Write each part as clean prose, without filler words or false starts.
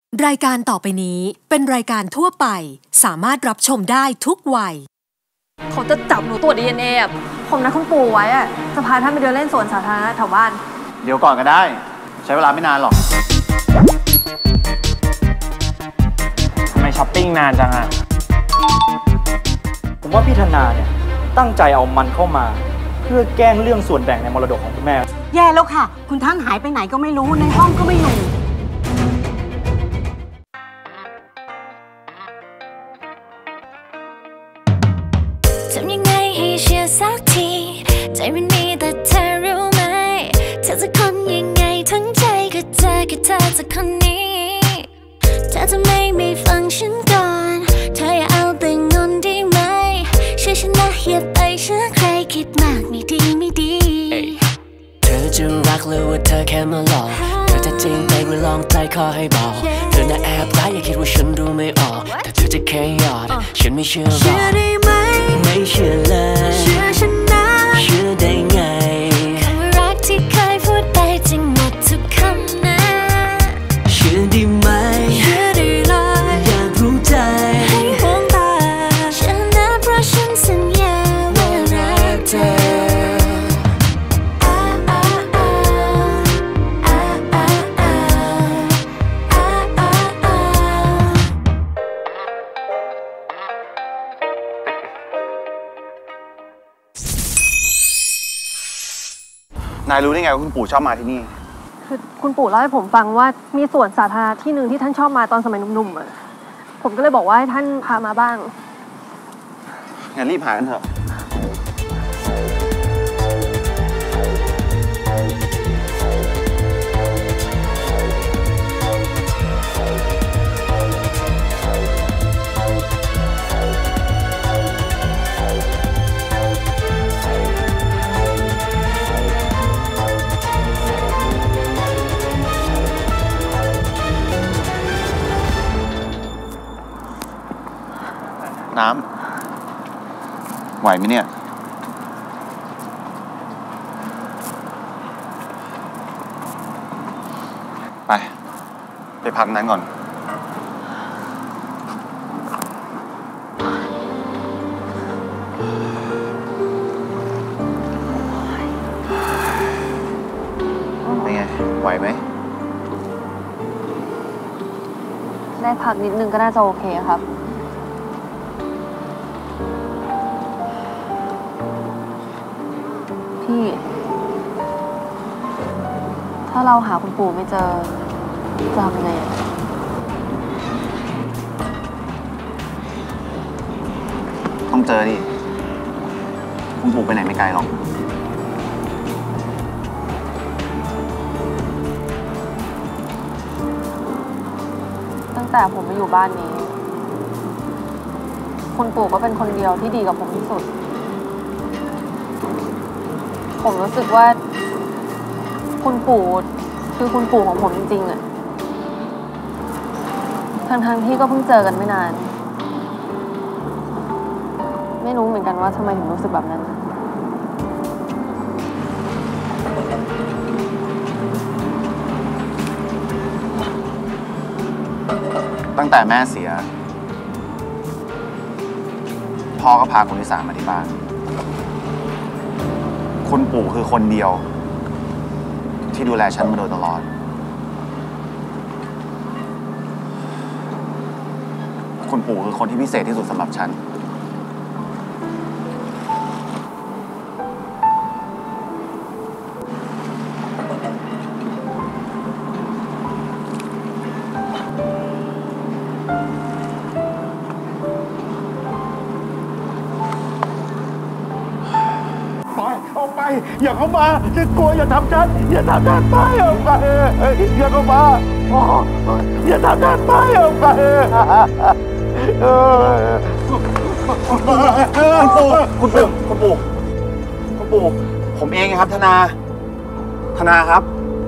รายการต่อไปนี้เป็นรายการทั่วไปสามารถรับชมได้ทุกวัยเขาจะจับหนูตรวจ DNA อ่ะผมนัดคุณปู่ไว้อ่ะจะพาท่านไปเดินเล่นสวนสาธารณะแถวบ้านเดี๋ยวก่อนก็ได้ใช้เวลาไม่นานหรอกทำไมช้อปปิ้งนานจังอ่ะผมว่าพี่ธนาเนี่ยตั้งใจเอามันเข้ามาเพื่อแกล้งเรื่องส่วนแบ่งในมรดกของคุณแม่แย่แล้วค่ะคุณท่านหายไปไหนก็ไม่รู้ในห้องก็ไม่อยู่ทำยังไงให้เชื่อสักทีใจมันมีแต่เธอรู้ไหมเธอจะคนยังไงทั้งใจก็เจอแค่เธอจะคนนี้เธอจะไม่ฟังฉันก่อนเธออย่าเอาแต่งอนได้ไหมเชื่อฉันนะอย่าไปเชื่อใครคิดมากไม่ดีไม่ดีเธอจะรักหรือว่าเธอแค่มาหลอกเธอจะจริงใจหรือลองใจขอให้บอกเธอน่ะแอบร้ายอย่าคิดว่าฉันดูไม่ออกแต่เธอจะแค่หยอดฉันไม่เชื่อหรอกเชื่อได้ไหมไม่เชื่อเลยเชื่อฉันนะเชื่อได้ไงคำรักที่เคยพูดไปจริงหมดทุกคำนะเชื่อได้ไหมเชื่อได้เลยอยากรู้ใจให้มองตาฉันนะเพราะฉันสัญญาว่ารักเธอนายรู้ได้ไงว่าคุณปู่ชอบมาที่นี่คือคุณปู่เล่าให้ผมฟังว่ามีสวนสาธารณะที่หนึ่งที่ท่านชอบมาตอนสมัยหนุ่มๆอ่ะผมก็เลยบอกว่าให้ท่านพามาบ้างงั้นรีบหากันเถอะน้ำไหวไหมเนี่ยไปพักนั้นก่อนเป็นไงไหวไหมได้พักนิดนึงก็น่าจะโอเคครับพี่ถ้าเราหาคุณปู่ไม่เจอจะทำยังไงต้องเจอดิคุณปู่ไปไหนไม่ไกลหรอกตั้งแต่ผมมาอยู่บ้านนี้คุณปู่ก็เป็นคนเดียวที่ดีกับผมที่สุดผมรู้สึกว่าคุณปู่คือคุณปู่ของผมจริงๆอะทั้งที่ก็เพิ่งเจอกันไม่นานไม่รู้เหมือนกันว่าทำไมถึงรู้สึกแบบนั้นตั้งแต่แม่เสียพ่อก็พาคนที่สามมาที่บ้านคุณปู่คือคนเดียวที่ดูแลฉันมาโดยตลอดคุณปู่คือคนที่พิเศษที่สุดสำหรับฉันออกไปอย่าเข้ามาฉันกลัวอย่าทำฉันอย่าทำฉันไปออกไปอย่าเข้ามาอย่าทำฉันไปออกไปคุณปู่ผมเองครับธนาครับ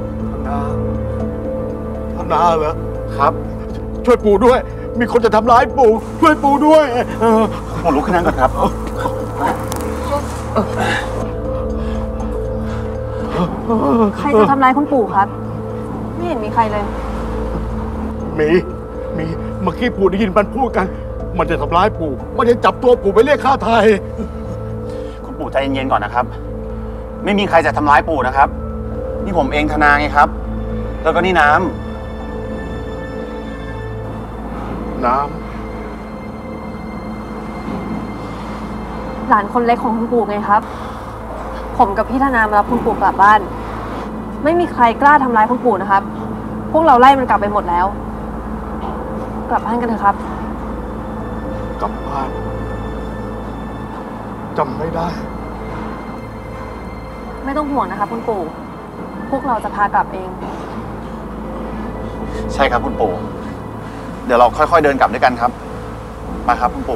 ธนาเหรอครับช่วยปู่ด้วยมีคนจะทำร้ายปู่ช่วยปู่ด้วยผมลุกขึ้นนั่งก่อนครับใครจะทำร้ายคุณปู่ครับไม่เห็นมีใครเลยมีเมื่อกี้ปู่ได้ยินมันพูดกัน มันจะทำร้ายปู่มันจะจับตัวปู่ไปเรียกค่าไถ่คุณปู่ใจเย็นๆก่อนนะครับ ไม่มีใครจะทำร้ายปู่นะครับ นี่ผมเองธนาไงครับ แล้วก็นี่น้ำหลานคนเล็กของคุณปู่ไงครับ ผมกับพี่ธนามารับคุณปู่กลับบ้าน ไม่มีใครกล้าทำร้ายคุณปู่นะครับ พวกเราไล่มันกลับไปหมดแล้ว กลับบ้านกันเถอะครับกลับบ้านจำไม่ได้ไม่ต้องห่วงนะครับคุณปู่ พวกเราจะพากลับเองใช่ครับคุณปู่ เดี๋ยวเราค่อยๆเดินกลับด้วยกันครับ มาครับคุณปู่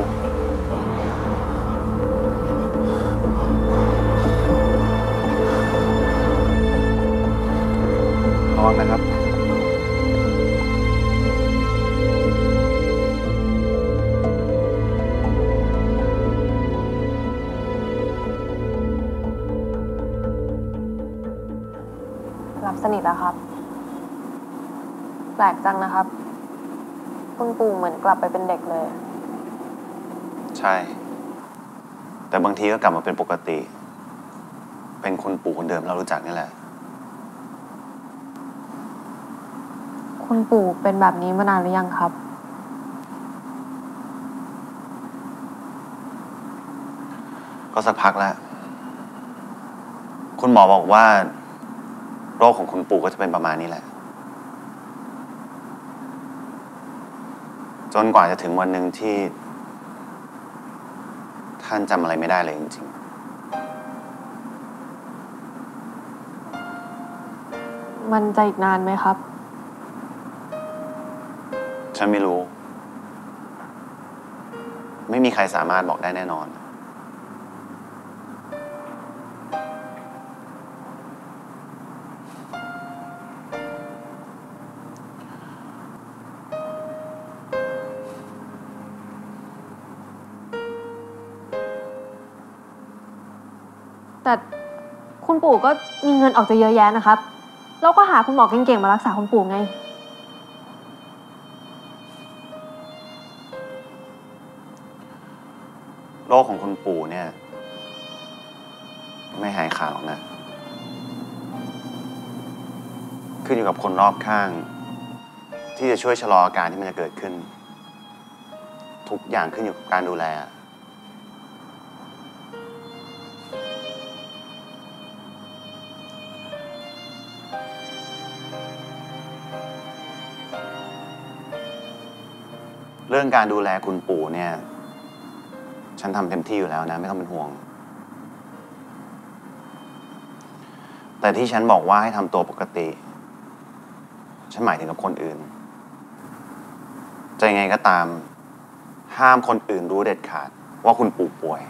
ระวังนะครับหลับสนิทแล้วครับ แปลกจังนะครับ คุณปู่เหมือนกลับไปเป็นเด็กเลยใช่ แต่บางทีก็กลับมาเป็นปกติ เป็นคุณปู่คนเดิมเรารู้จักนี่แหละคุณปู่เป็นแบบนี้มานานหรือยังครับก็สักพักแล้ว คุณหมอบอกว่าโรคของคุณปู่ก็จะเป็นประมาณนี้แหละ จนกว่าจะถึงวันหนึ่งที่ ท่านจำอะไรไม่ได้เลยจริงๆ มันจะอีกนานไหมครับฉันไม่รู้ ไม่มีใครสามารถบอกได้แน่นอนแต่คุณปู่ก็มีเงินออกจะเยอะแยะนะครับ แล้วก็หาคุณหมอเก่งๆมารักษาคุณปู่ไงโรคของคุณปู่เนี่ย ไม่หายขาดหรอกนะ ขึ้นอยู่กับคนรอบข้าง ที่จะช่วยชะลออาการที่มันจะเกิดขึ้น ทุกอย่างขึ้นอยู่กับการดูแลเรื่องการดูแลคุณปู่เนี่ย ฉันทำเต็มที่อยู่แล้วนะไม่ต้องเป็นห่วง แต่ที่ฉันบอกว่าให้ทำตัวปกติ ฉันหมายถึงกับคนอื่น จะยังไงก็ตาม ห้ามคนอื่นรู้เด็ดขาดว่าคุณปู่ป่วย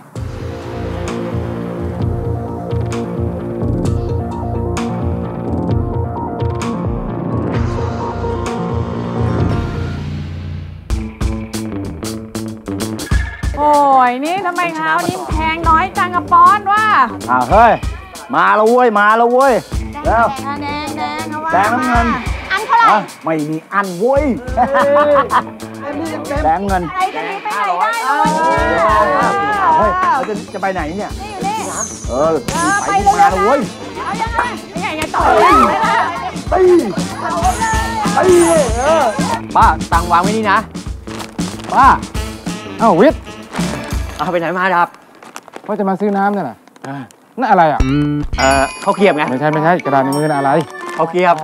โอ้ยนี่ทำไมเท้านี่แพงน้อยจังกับปอนว่าเฮ้ยมาแล้วเว้ยแล้วแดงน้ำเงินอันเท่าไหร่ไม่มีอันเว้ยแดงเงินอะไรจะนี้ไปไหนได้เฮ้ยจะไปไหนเนี่ยไปมาแล้วเว้ยยังไงต่อป้าตังวางไว้นี่นะป้าวิทย์เอาไปไหนมาครับว่าจะมาซื้อน้ำเนี่ยนะนั่นอะไรอ่ะข้าวเกรียบไงไม่ใช่กระดาษในมือน่ะอะไรข้าวเกรียบ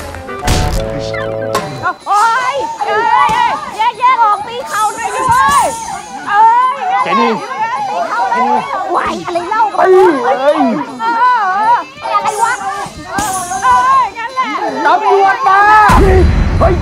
โอ้ยแยกออกตีเข่าหน่อยดิเว้ยเจนี่ตีเข่าเลยไหวอะไรเล่าไปอะไรวะงั้นแหละตำรวจมาเฮ้ย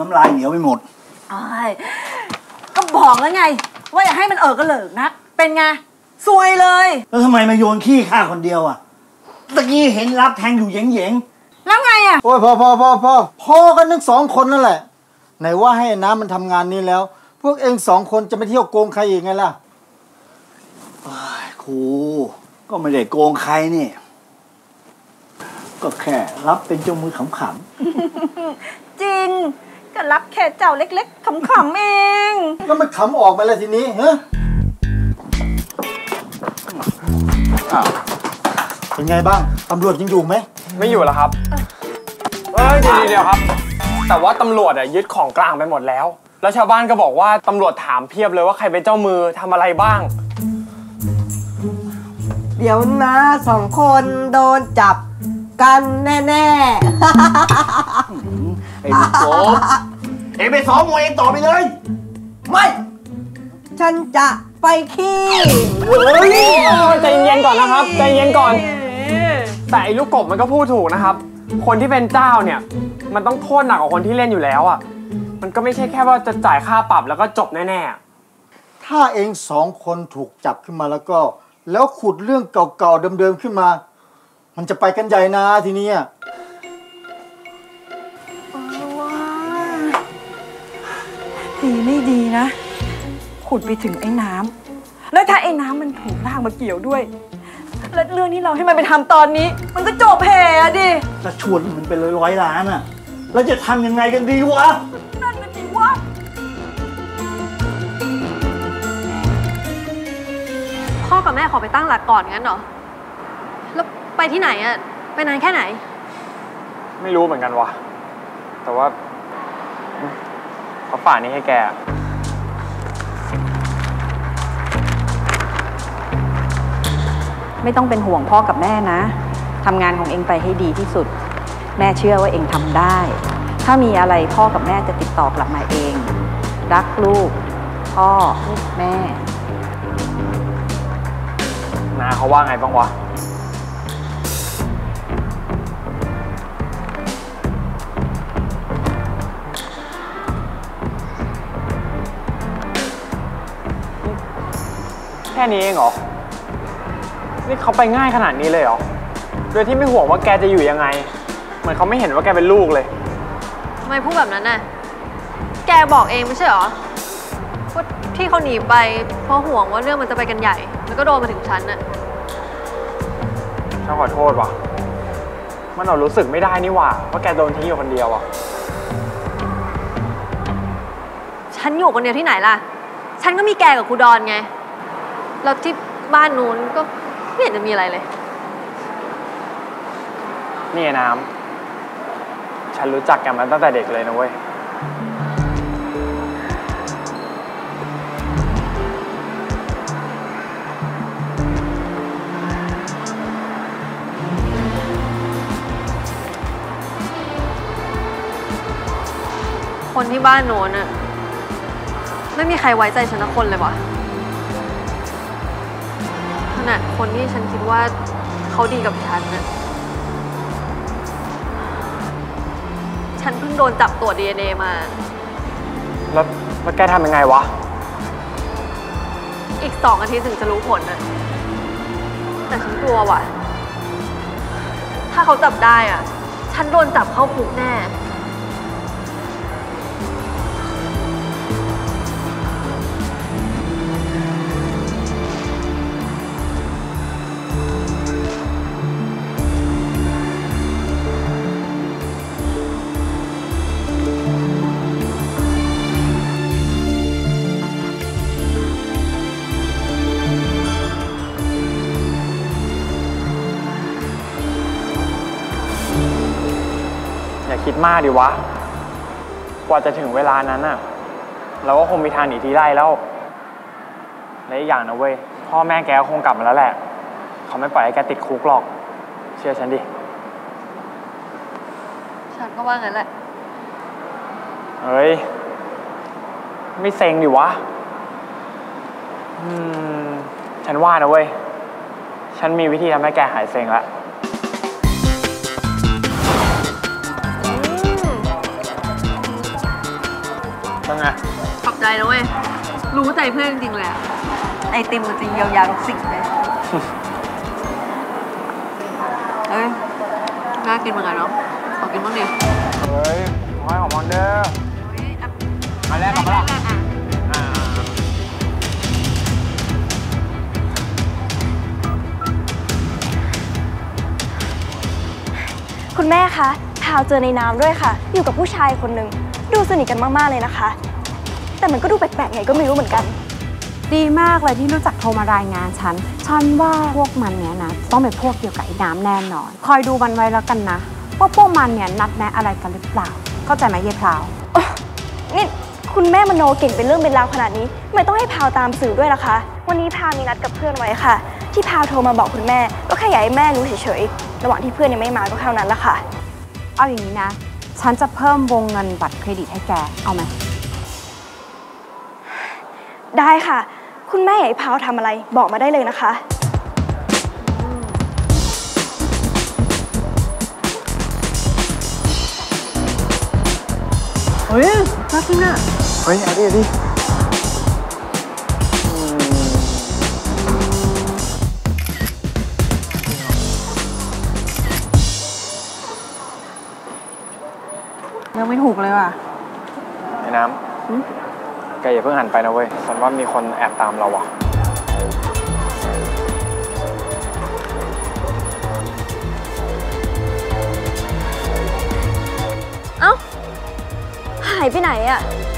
น้ำลายเหนียวไปหมดก็บอกแล้วไงว่าอย่าให้มันก็เหลิกนะเป็นไงซวยเลยแล้วทำไมมาโยนขี้ข้าคนเดียวอ่ะตะกี้เห็นรับแทงอยู่เหย่งๆแล้วไงอ่ะโอ้ยพ่อกันทั้งสองคนนั่นแหละไหนว่าให้น้ำมันทำงานนี้แล้วพวกเองสองคนจะไปเที่ยวโกงใครอีกไงล่ะครูก็ไม่ได้โกงใครนี่ก็แค่รับเป็นเจ้ามือขำๆจริงก็รับแค่เจ้าเล็กๆขำๆเองแล้วมันขำออกมาแล้วทีนี้ฮะเป็นไงบ้างตำรวจยังอยู่ไหมไม่อยู่แล้วครับเดี๋ยวครับแต่ว่าตำรวจยึดของกลางไปหมดแล้วแล้วชาวบ้านก็บอกว่าตำรวจถามเพียบเลยว่าใครเป็นเจ้ามือทำอะไรบ้างเดี๋ยวนะ2 คนโดนจับกันแน่ไอ้ลูกโป๊ะเอ็งไปซ้อมมวยเองต่อไปเลยไม่ฉันจะไปขี้ใจเย็นก่อนนะครับใจเย็นก่อนแต่ไอ้ลูกกบมันก็พูดถูกนะครับคนที่เป็นเจ้าเนี่ยมันต้องโทษหนักกว่าคนที่เล่นอยู่แล้วอ่ะมันก็ไม่ใช่แค่ว่าจะจ่ายค่าปรับแล้วก็จบแน่ๆถ้าเอง2 คนถูกจับขึ้นมาแล้วขุดเรื่องเก่าๆเดิมๆขึ้นมามันจะไปกันใหญ่นะทีนี้ดีไม่ดีนะขุดไปถึงไอ้น้ำแล้วถ้าไอ้น้ำมันถูกลากมาเกี่ยวด้วยแล้วเรื่องที่เราให้มันไปทำตอนนี้มันก็จบแผ่ดิจะชวนมันไป100 ล้านอ่ะแล้วจะทำยังไงกันดีวะนั่นน่ะสิวะพ่อกับแม่ขอไปตั้งหลักก่อนงั้นเหรอแล้วไปที่ไหนอะไปนานแค่ไหนไม่รู้เหมือนกันวะแต่ว่าเขาฝากนี้ให้แกไม่ต้องเป็นห่วงพ่อกับแม่นะทำงานของเองไปให้ดีที่สุดแม่เชื่อว่าเองทำได้ถ้ามีอะไรพ่อกับแม่จะติดต่อกลับมาเองรักลูกพ่อแม่นาเขาว่าไงบ้างวะแค่นี้เองเหรอนี่เขาไปง่ายขนาดนี้เลยเหรอโดยที่ไม่ห่วงว่าแกจะอยู่ยังไงเหมือนเขาไม่เห็นว่าแกเป็นลูกเลยทำไมพูดแบบนั้นน่ะแกบอกเองไม่ใช่เหรอว่าที่เขาหนีไปเพราะห่วงว่าเรื่องมันจะไปกันใหญ่แล้วก็โดนมาถึงฉันน่ะฉันขอโทษว่ะมันเรารู้สึกไม่ได้นี่หว่าแกโดนทิ้งอยู่คนเดียวอ่ะฉันอยู่คนเดียวที่ไหนล่ะฉันก็มีแกกับครูดอนไงแล้วที่บ้านนู้นก็ไม่เห็นจะมีอะไรเลยนี่น้ำฉันรู้จักแกมาตั้งแต่เด็กเลยนะเว้ยคนที่บ้านโน้นน่ะไม่มีใครไว้ใจฉันสักคนเลยวะขนาดคนที่ฉันคิดว่าเขาดีกับฉันน่ะฉันเพิ่งโดนจับตรวจ DNA มาแล้วแกทำยังไงวะอีก2 อาทิตย์ถึงจะรู้ผลน่ะแต่ฉันกลัวว่ะถ้าเขาจับได้อ่ะฉันโดนจับเข้าคุกแน่อย่าคิดมากดิวะกว่าจะถึงเวลานั้นน่ะเราก็คงมีทางหนีทีได้แล้วและอีกอย่างนะเว้ยพ่อแม่แกคงกลับมาแล้วแหละเขาไม่ปล่อยให้แกติดคุกหรอกเชื่อฉันดิฉันก็ว่างั้นแหละเฮ้ยไม่เซ็งดิวะฉันว่านะเว้ยฉันมีวิธีทำให้แกหายเซ็งแล้วใจนะเว้ย รู้ใจเพื่อนจริงๆเลยอะไอติมมันจะเยียวยาทุกสิ่งเลยเฮ้ยน่ากินเหมือนกันเนาะขอกินบ้างดิเฮ้ยขอให้ของมอนเดอร์มาแรกกับมาละคุณแม่คะพาวเจอในน้ำด้วยค่ะ อยู่กับผู้ชายคนหนึ่งดูสนิทกันมากๆเลยนะคะ แต่มันก็ดูแปลกๆไงก็ไม่รู้เหมือนกันดีมากเลยที่รู้จักโทรมารายงานฉันว่าพวกมันเนี้ยนะต้องเป็นพวกเดียวกับไอ้น้ำแน่นอนคอยดูมันไว้แล้วกันนะว่าพวกมันเนี่ยนัดแนะอะไรกันหรือเปล่าเข้าใจไหมเย่พราวนี่คุณแม่มโนเก่งเป็นเรื่องเป็นราวขนาดนี้ไม่ต้องให้พาวตามสื่อด้วยล่ะคะวันนี้พาวมีนัดกับเพื่อนไว้ค่ะที่พาวโทรมาบอกคุณแม่ก็แค่อยากให้แม่รู้เฉยๆระหว่างที่เพื่อนยังไม่มาก็เท่านั้นละค่ะเอาอย่างนี้นะฉันจะเพิ่มวงเงินบัตรเครดิตให้แกเอาไหมได้ค่ะคุณแม่อยากให้พาวทำอะไรบอกมาได้เลยนะคะเฮ้ยน่ากินอ่ะเฮ้ยเอาดิเลือกไม่ถูกเลยว่ะไอ้น้ำแกอย่าเพิ่งหันไปนะเว้ยฉันว่ามีคนแอบตามเราอ่ะเอ้าหายไปไหนอะ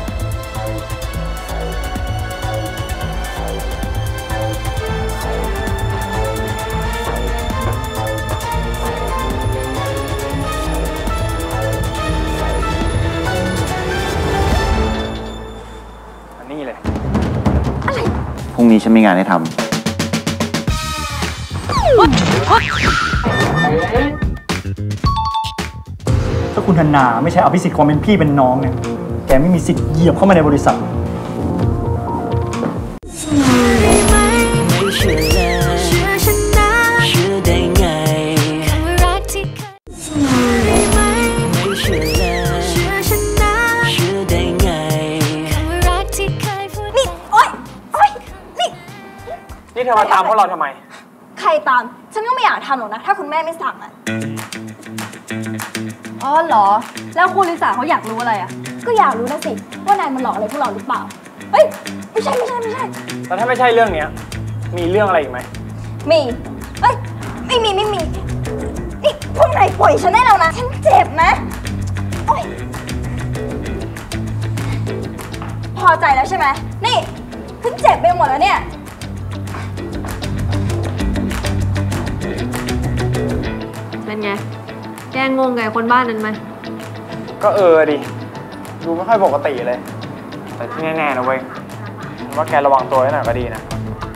พรุ่งนี้ฉันมีงานให้ทำถ้าคุณธนาไม่ใช่อภิสิทธิ์ความเป็นพี่เป็นน้องเนี่ยแกไม่มีสิทธิ์เหยียบเข้ามาในบริษัทนี่เธอมาตามพวกเราทำไมใครตามฉันก็ไม่อยากทำหรอกนะถ้าคุณแม่ไม่สั่งอะอ๋อเหรอแล้วคุณลิสาเขาอยากรู้อะไรอะก็อยากรู้นะสิว่านายมันหลอกอะไรพวกเราหรือเปล่าเฮ้ยไม่ใช่แล้วถ้าไม่ใช่เรื่องเนี้ยมีเรื่องอะไรอีกไหมมีเฮ้ยไม่มีนี่พวกนายปล่อยฉันได้แล้วนะฉันเจ็บนะโอ๊ยพอใจแล้วใช่ไหมนี่ฉันเจ็บไปหมดแล้วเนี่ยเป็นไงแกงงกับคนบ้านนั้นไหมก็ดิดูไม่ค่อยปกติเลยแต่ที่แน่ๆนะเว้ยว่าแกระวังตัวไว้หน่อยก็ดีนะ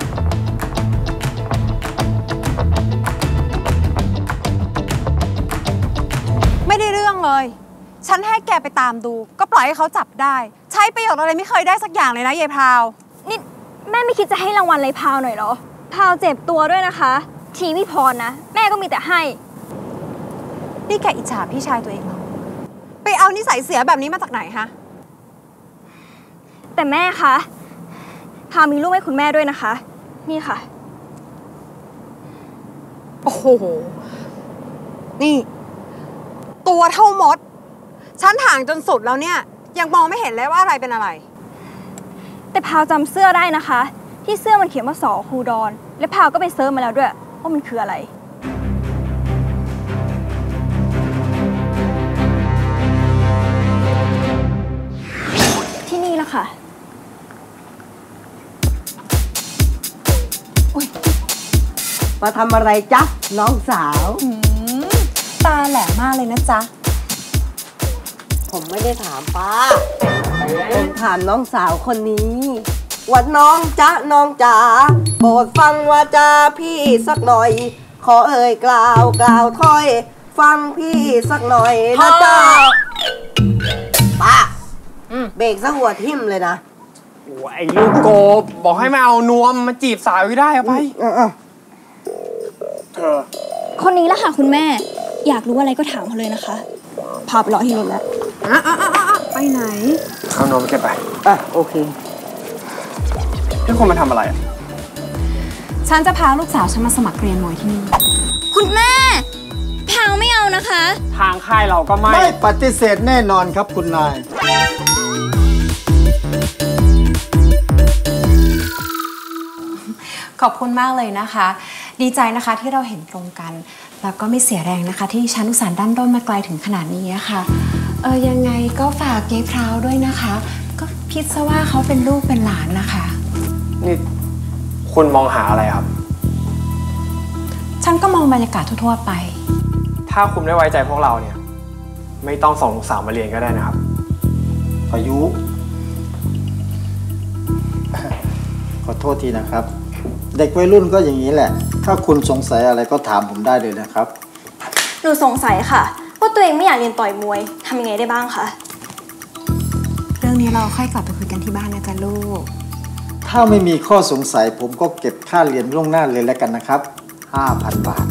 ไม่ได้เรื่องเลยฉันให้แกไปตามดูก็ปล่อยให้เขาจับได้ใช้ประโยชน์อะไรไม่เคยได้สักอย่างเลยนะยายพราวนี่แม่ไม่คิดจะให้รางวัลอะไรพาวหน่อยเหรอพาวเจ็บตัวด้วยนะคะทีไม่พอนะแม่ก็มีแต่ให้นี่แกอิจฉาพี่ชายตัวเองเหรอไปเอานิสัยเสียแบบนี้มาจากไหนฮะแต่แม่คะพาวมีลูกให้คุณแม่ด้วยนะคะนี่ค่ะโอ้โหนี่ตัวเท่ามดฉันห่างจนสุดแล้วเนี่ยยังมองไม่เห็นเลยว่าอะไรเป็นอะไรแต่พาวจำเสื้อได้นะคะที่เสื้อมันเขียนว่าสอครูดอนและพาวก็ไปเซิร์ชมาแล้วด้วยว่ามันคืออะไรที่นี่ละค่ะมาทำอะไรจ๊ะน้องสาวตาแหลมมากเลยนะจ๊ะผมไม่ได้ถามป้าผมถามน้องสาวคนนี้ว่าน้องจ๊ะน้องจ๋าโปรดฟังวาจาพี่สักหน่อยขอเอ่ยกล่าวถ้อยฟังพี่สักหน่อยนะจ๊ะป้าเบรกซะหัวทิ่มเลยนะโอ้ไอ้ลูกโกบบอกให้มาเอานวมมาจีบสาวอยู่ได้เอาไปเธอคนนี้ละค่ะคุณแม่อยากรู้อะไรก็ถามเขาเลยนะคะพาไปรอที่รถแล้วไปไหนเอานมเก็บไปโอเคพี่คุณมาทำอะไรฉันจะพาลูกสาวฉันมาสมัครเรียนมวยที่นี่คุณแม่แพลวไม่เอานะคะทางค่ายเราก็ไม่ปฏิเสธแน่นอนครับคุณนายขอบคุณมากเลยนะคะ ดีใจนะคะที่เราเห็นตรงกันแล้วก็ไม่เสียแรงนะคะที่ฉันอุตส่าห์ดันด้นมาไกลถึงขนาดนี้ค่ะยังไงก็ฝากยายพราวด้วยนะคะก็คิดซะว่าเขาเป็นลูกเป็นหลานนะคะนี่คุณมองหาอะไรครับฉันก็มองบรรยากาศทั่วๆไปถ้าคุณไม่ไว้ใจพวกเราเนี่ยไม่ต้องส่งลูกสาวมาเรียนก็ได้นะครับพายุขอโทษทีนะครับเด็กวัยรุ่นก็อย่างนี้แหละถ้าคุณสงสัยอะไรก็ถามผมได้เลยนะครับหนูสงสัยค่ะว่าตัวเองไม่อยากเรียนต่อยมวยทำยังไงได้บ้างคะเรื่องนี้เราค่อยกลับไปคุยกันที่บ้านนะจ๊ะลูกถ้าไม่มีข้อสงสัยผมก็เก็บค่าเรียนล่วงหน้าเลยแล้วกันนะครับ 5,000 บาท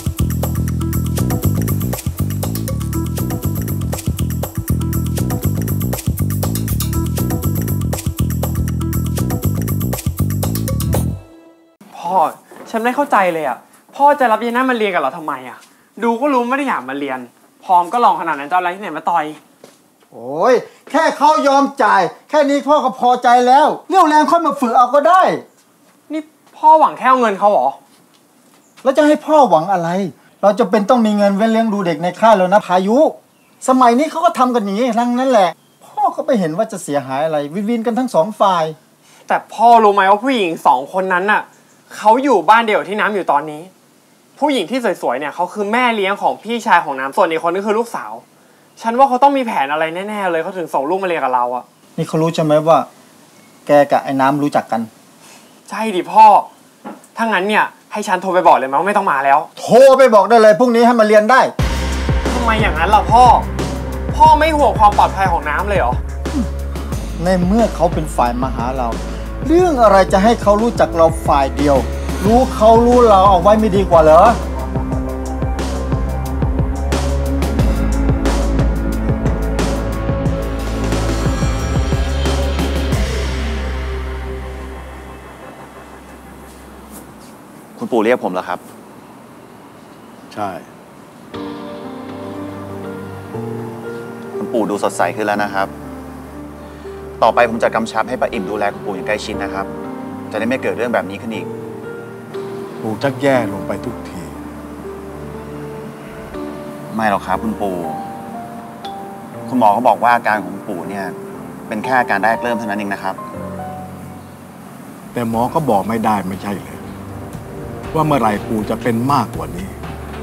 พ่อฉันไม่เข้าใจเลยอ่ะพ่อจะรับยายนั่นมาเรียนกับเราทำไมอ่ะดูก็รู้ไม่ได้อยากมาเรียนพร้อมก็ลองขนาดนั้นจะเอาอะไรที่ไหนมาต่อยโอ้ยแค่เขายอมจ่ายแค่นี้พ่อก็พอใจแล้วเรี่ยวแรงค่อยมาฝึกเอาก็ได้นี่พ่อหวังแค่เอาเงินเขาเหรอแล้วจะให้พ่อหวังอะไรเราจะเป็นต้องมีเงินไว้เลี้ยงดูเด็กในค่ายแล้วนะพายุสมัยนี้เขาก็ทำกันอย่างนี้ทั้งนั้นแหละพ่อก็ไม่เห็นว่าจะเสียหายอะไรวินกันทั้งสองฝ่ายแต่พ่อรู้ไหมว่าผู้หญิง2 คนนั้นน่ะเขาอยู่บ้านเดียวที่น้ำอยู่ตอนนี้ผู้หญิงที่สวยๆเนี่ยเขาคือแม่เลี้ยงของพี่ชายของน้ำส่วนอีกคนนึงคือลูกสาวฉันว่าเขาต้องมีแผนอะไรแน่ๆเลยเขาถึงส่งลูกมาเรียนกับเราอะนี่เขารู้ใช่ไหมว่าแกกับไอ้น้ำรู้จักกันใช่ดิพ่อถ้างั้นเนี่ยให้ฉันโทรไปบอกเลยมั้ยว่าไม่ต้องมาแล้วโทรไปบอกได้เลยพรุ่งนี้ให้มาเรียนได้ทำไมอย่างนั้นล่ะพ่อไม่ห่วงความปลอดภัยของน้ำเลยเหรอในเมื่อเขาเป็นฝ่ายมาหาเราเรื่องอะไรจะให้เขารู้จักเราฝ่ายเดียวรู้เขารู้เราเอาไว้ไม่ดีกว่าเหรอคุณปู่เรียกผมแล้วครับใช่คุณปู่ดูสดใสขึ้นแล้วนะครับต่อไปผมจะกำชับให้ป้าอิ่มดูแลคุณปู่อย่างใกล้ชิดนะครับจะได้ไม่เกิดเรื่องแบบนี้ขึ้นอีกปู่ชักแย่ลงไปทุกทีไม่หรอกครับคุณปู่คุณหมอเขาบอกว่าอาการของปู่เนี่ยเป็นแค่อาการแรกเริ่มเท่านั้นเองนะครับแต่หมอก็บอกไม่ได้ไม่ใช่เลยว่าเมื่อไหร่ปู่จะเป็นมากกว่านี้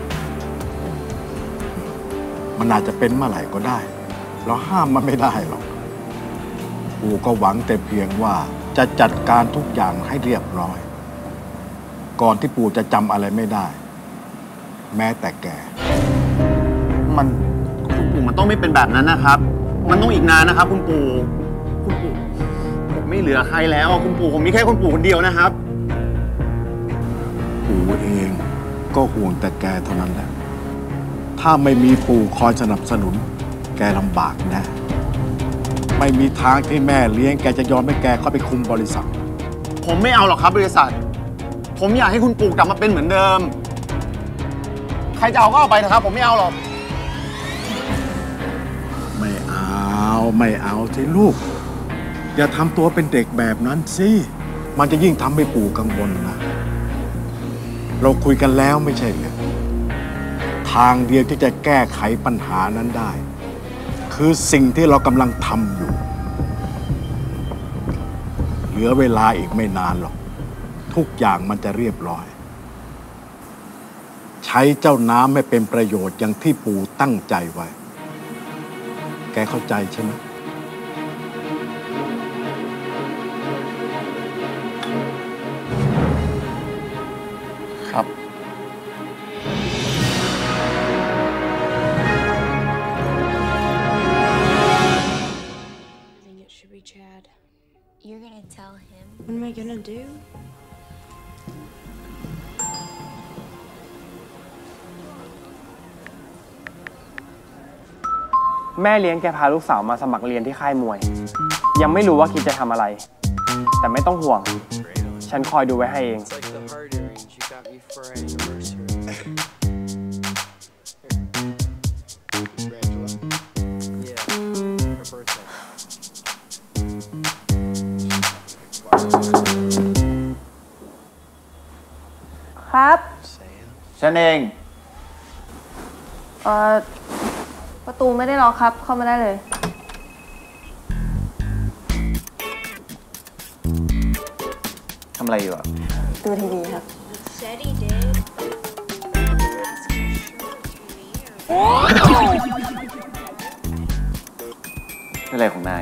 มันอาจจะเป็นเมื่อไหร่ก็ได้เราห้ามมันไม่ได้หรอกปู่ก็หวังแต่เพียงว่าจะจัดการทุกอย่างให้เรียบร้อยก่อนที่ปู่จะจำอะไรไม่ได้แม้แต่แกคุณปู่มันต้องไม่เป็นแบบนั้นนะครับมันต้องอีกนานนะครับคุณปู่ผมไม่เหลือใครแล้วคุณปู่ผมมีแค่คุณปู่คนเดียวนะครับปู่เองก็ห่วงแต่แกเท่านั้นแหละถ้าไม่มีปู่คอยสนับสนุนแกลำบากแน่ไม่มีทางที่แม่เลี้ยงแกจะยอมให้แกเข้าไปคุมบริษัทผมไม่เอาหรอกครับบริษัทผมอยากให้คุณปู่กลับมาเป็นเหมือนเดิมใครจะเอาก็เอาไปนะครับผมไม่เอาหรอกไม่เอาสิลูกอย่าทำตัวเป็นเด็กแบบนั้นสิมันจะยิ่งทำให้ปู่กังวลนะเราคุยกันแล้วไม่ใช่เหรอทางเดียวที่จะแก้ไขปัญหานั้นได้คือสิ่งที่เรากำลังทำอยู่เหลือเวลาอีกไม่นานหรอกทุกอย่างมันจะเรียบร้อยใช้เจ้าน้ำให้เป็นประโยชน์อย่างที่ปู่ตั้งใจไว้แกเข้าใจใช่ไหมครับ Chad, you're gonna tell him. What am I gonna do? มแม่เลี้ยงแกพาลูกสาวมาสมัครเรียนที่ค่ายมวย ยังไม่รู้ว่าคิดจะทำอะไร แต่ไม่ต้องห่วง ฉันคอยดูไว้ให้เองครับฉันเองประตูไม่ได้ล็อกครับ เข้ามาได้เลยทำอะไรอยู่อ่ะดูทีวีครับเป็นอะไรของนาย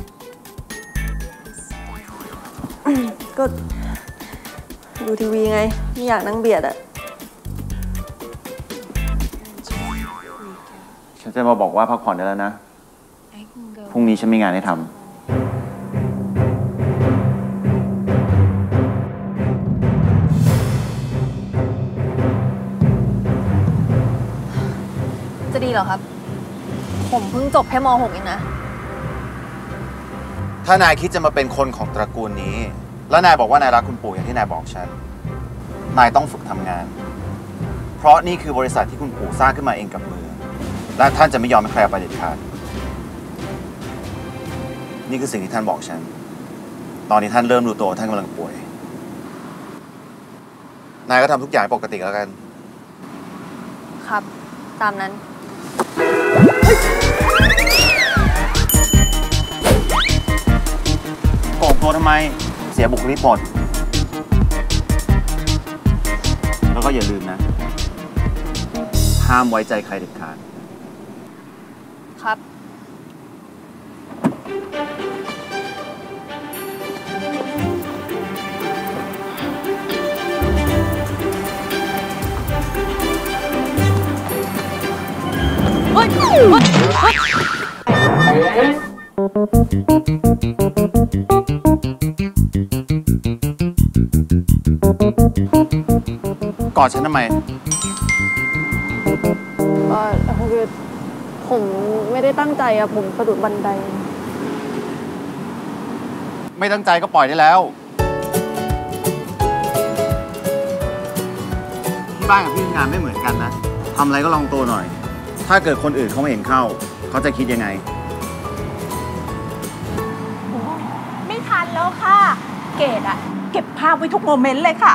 ก็ดูทีวีไง ไม่อยากนั่งเบียดอะฉันจะมาบอกว่าพักผ่อนได้แล้วนะ พรุ่งนี้ฉันมีงานให้ทำจะดีเหรอครับ ผมเพิ่งจบแค่ม .6 เองนะถ้านายคิดจะมาเป็นคนของตระกูลนี้ แล้วนายบอกว่านายรักคุณปู่อย่างที่นายบอกฉัน นายต้องฝึกทำงาน เพราะนี่คือบริษัทที่คุณปู่สร้างขึ้นมาเองกับมือ และท่านจะไม่ยอมให้ใครเอาไปเด็ดขาด นี่คือสิ่งที่ท่านบอกฉัน ตอนนี้ท่านเริ่มรู้ตัวว่าท่านกำลังป่วย นายก็ทำทุกอย่างปกติแล้วกันครับ ตามนั้นโกงตัวทำไม เสียบุคลิกหมด แล้วก็อย่าลืมนะ ห้ามไว้ใจใครเด็ดขาดครับกอดฉันทำไมคือผมไม่ได้ตั้งใจอะผมสะดุดบันไดไม่ตั้งใจก็ปล่อยได้แล้ว ที่บ้านกับที่ทำงานไม่เหมือนกันนะ ทำอะไรก็ลองตัวหน่อย ถ้าเกิดคนอื่นเขาไม่เห็นเข้า เขาจะคิดยังไงไม่ทันแล้วค่ะ เกดอะเก็บภาพไว้ทุกโมเมนต์เลยค่ะ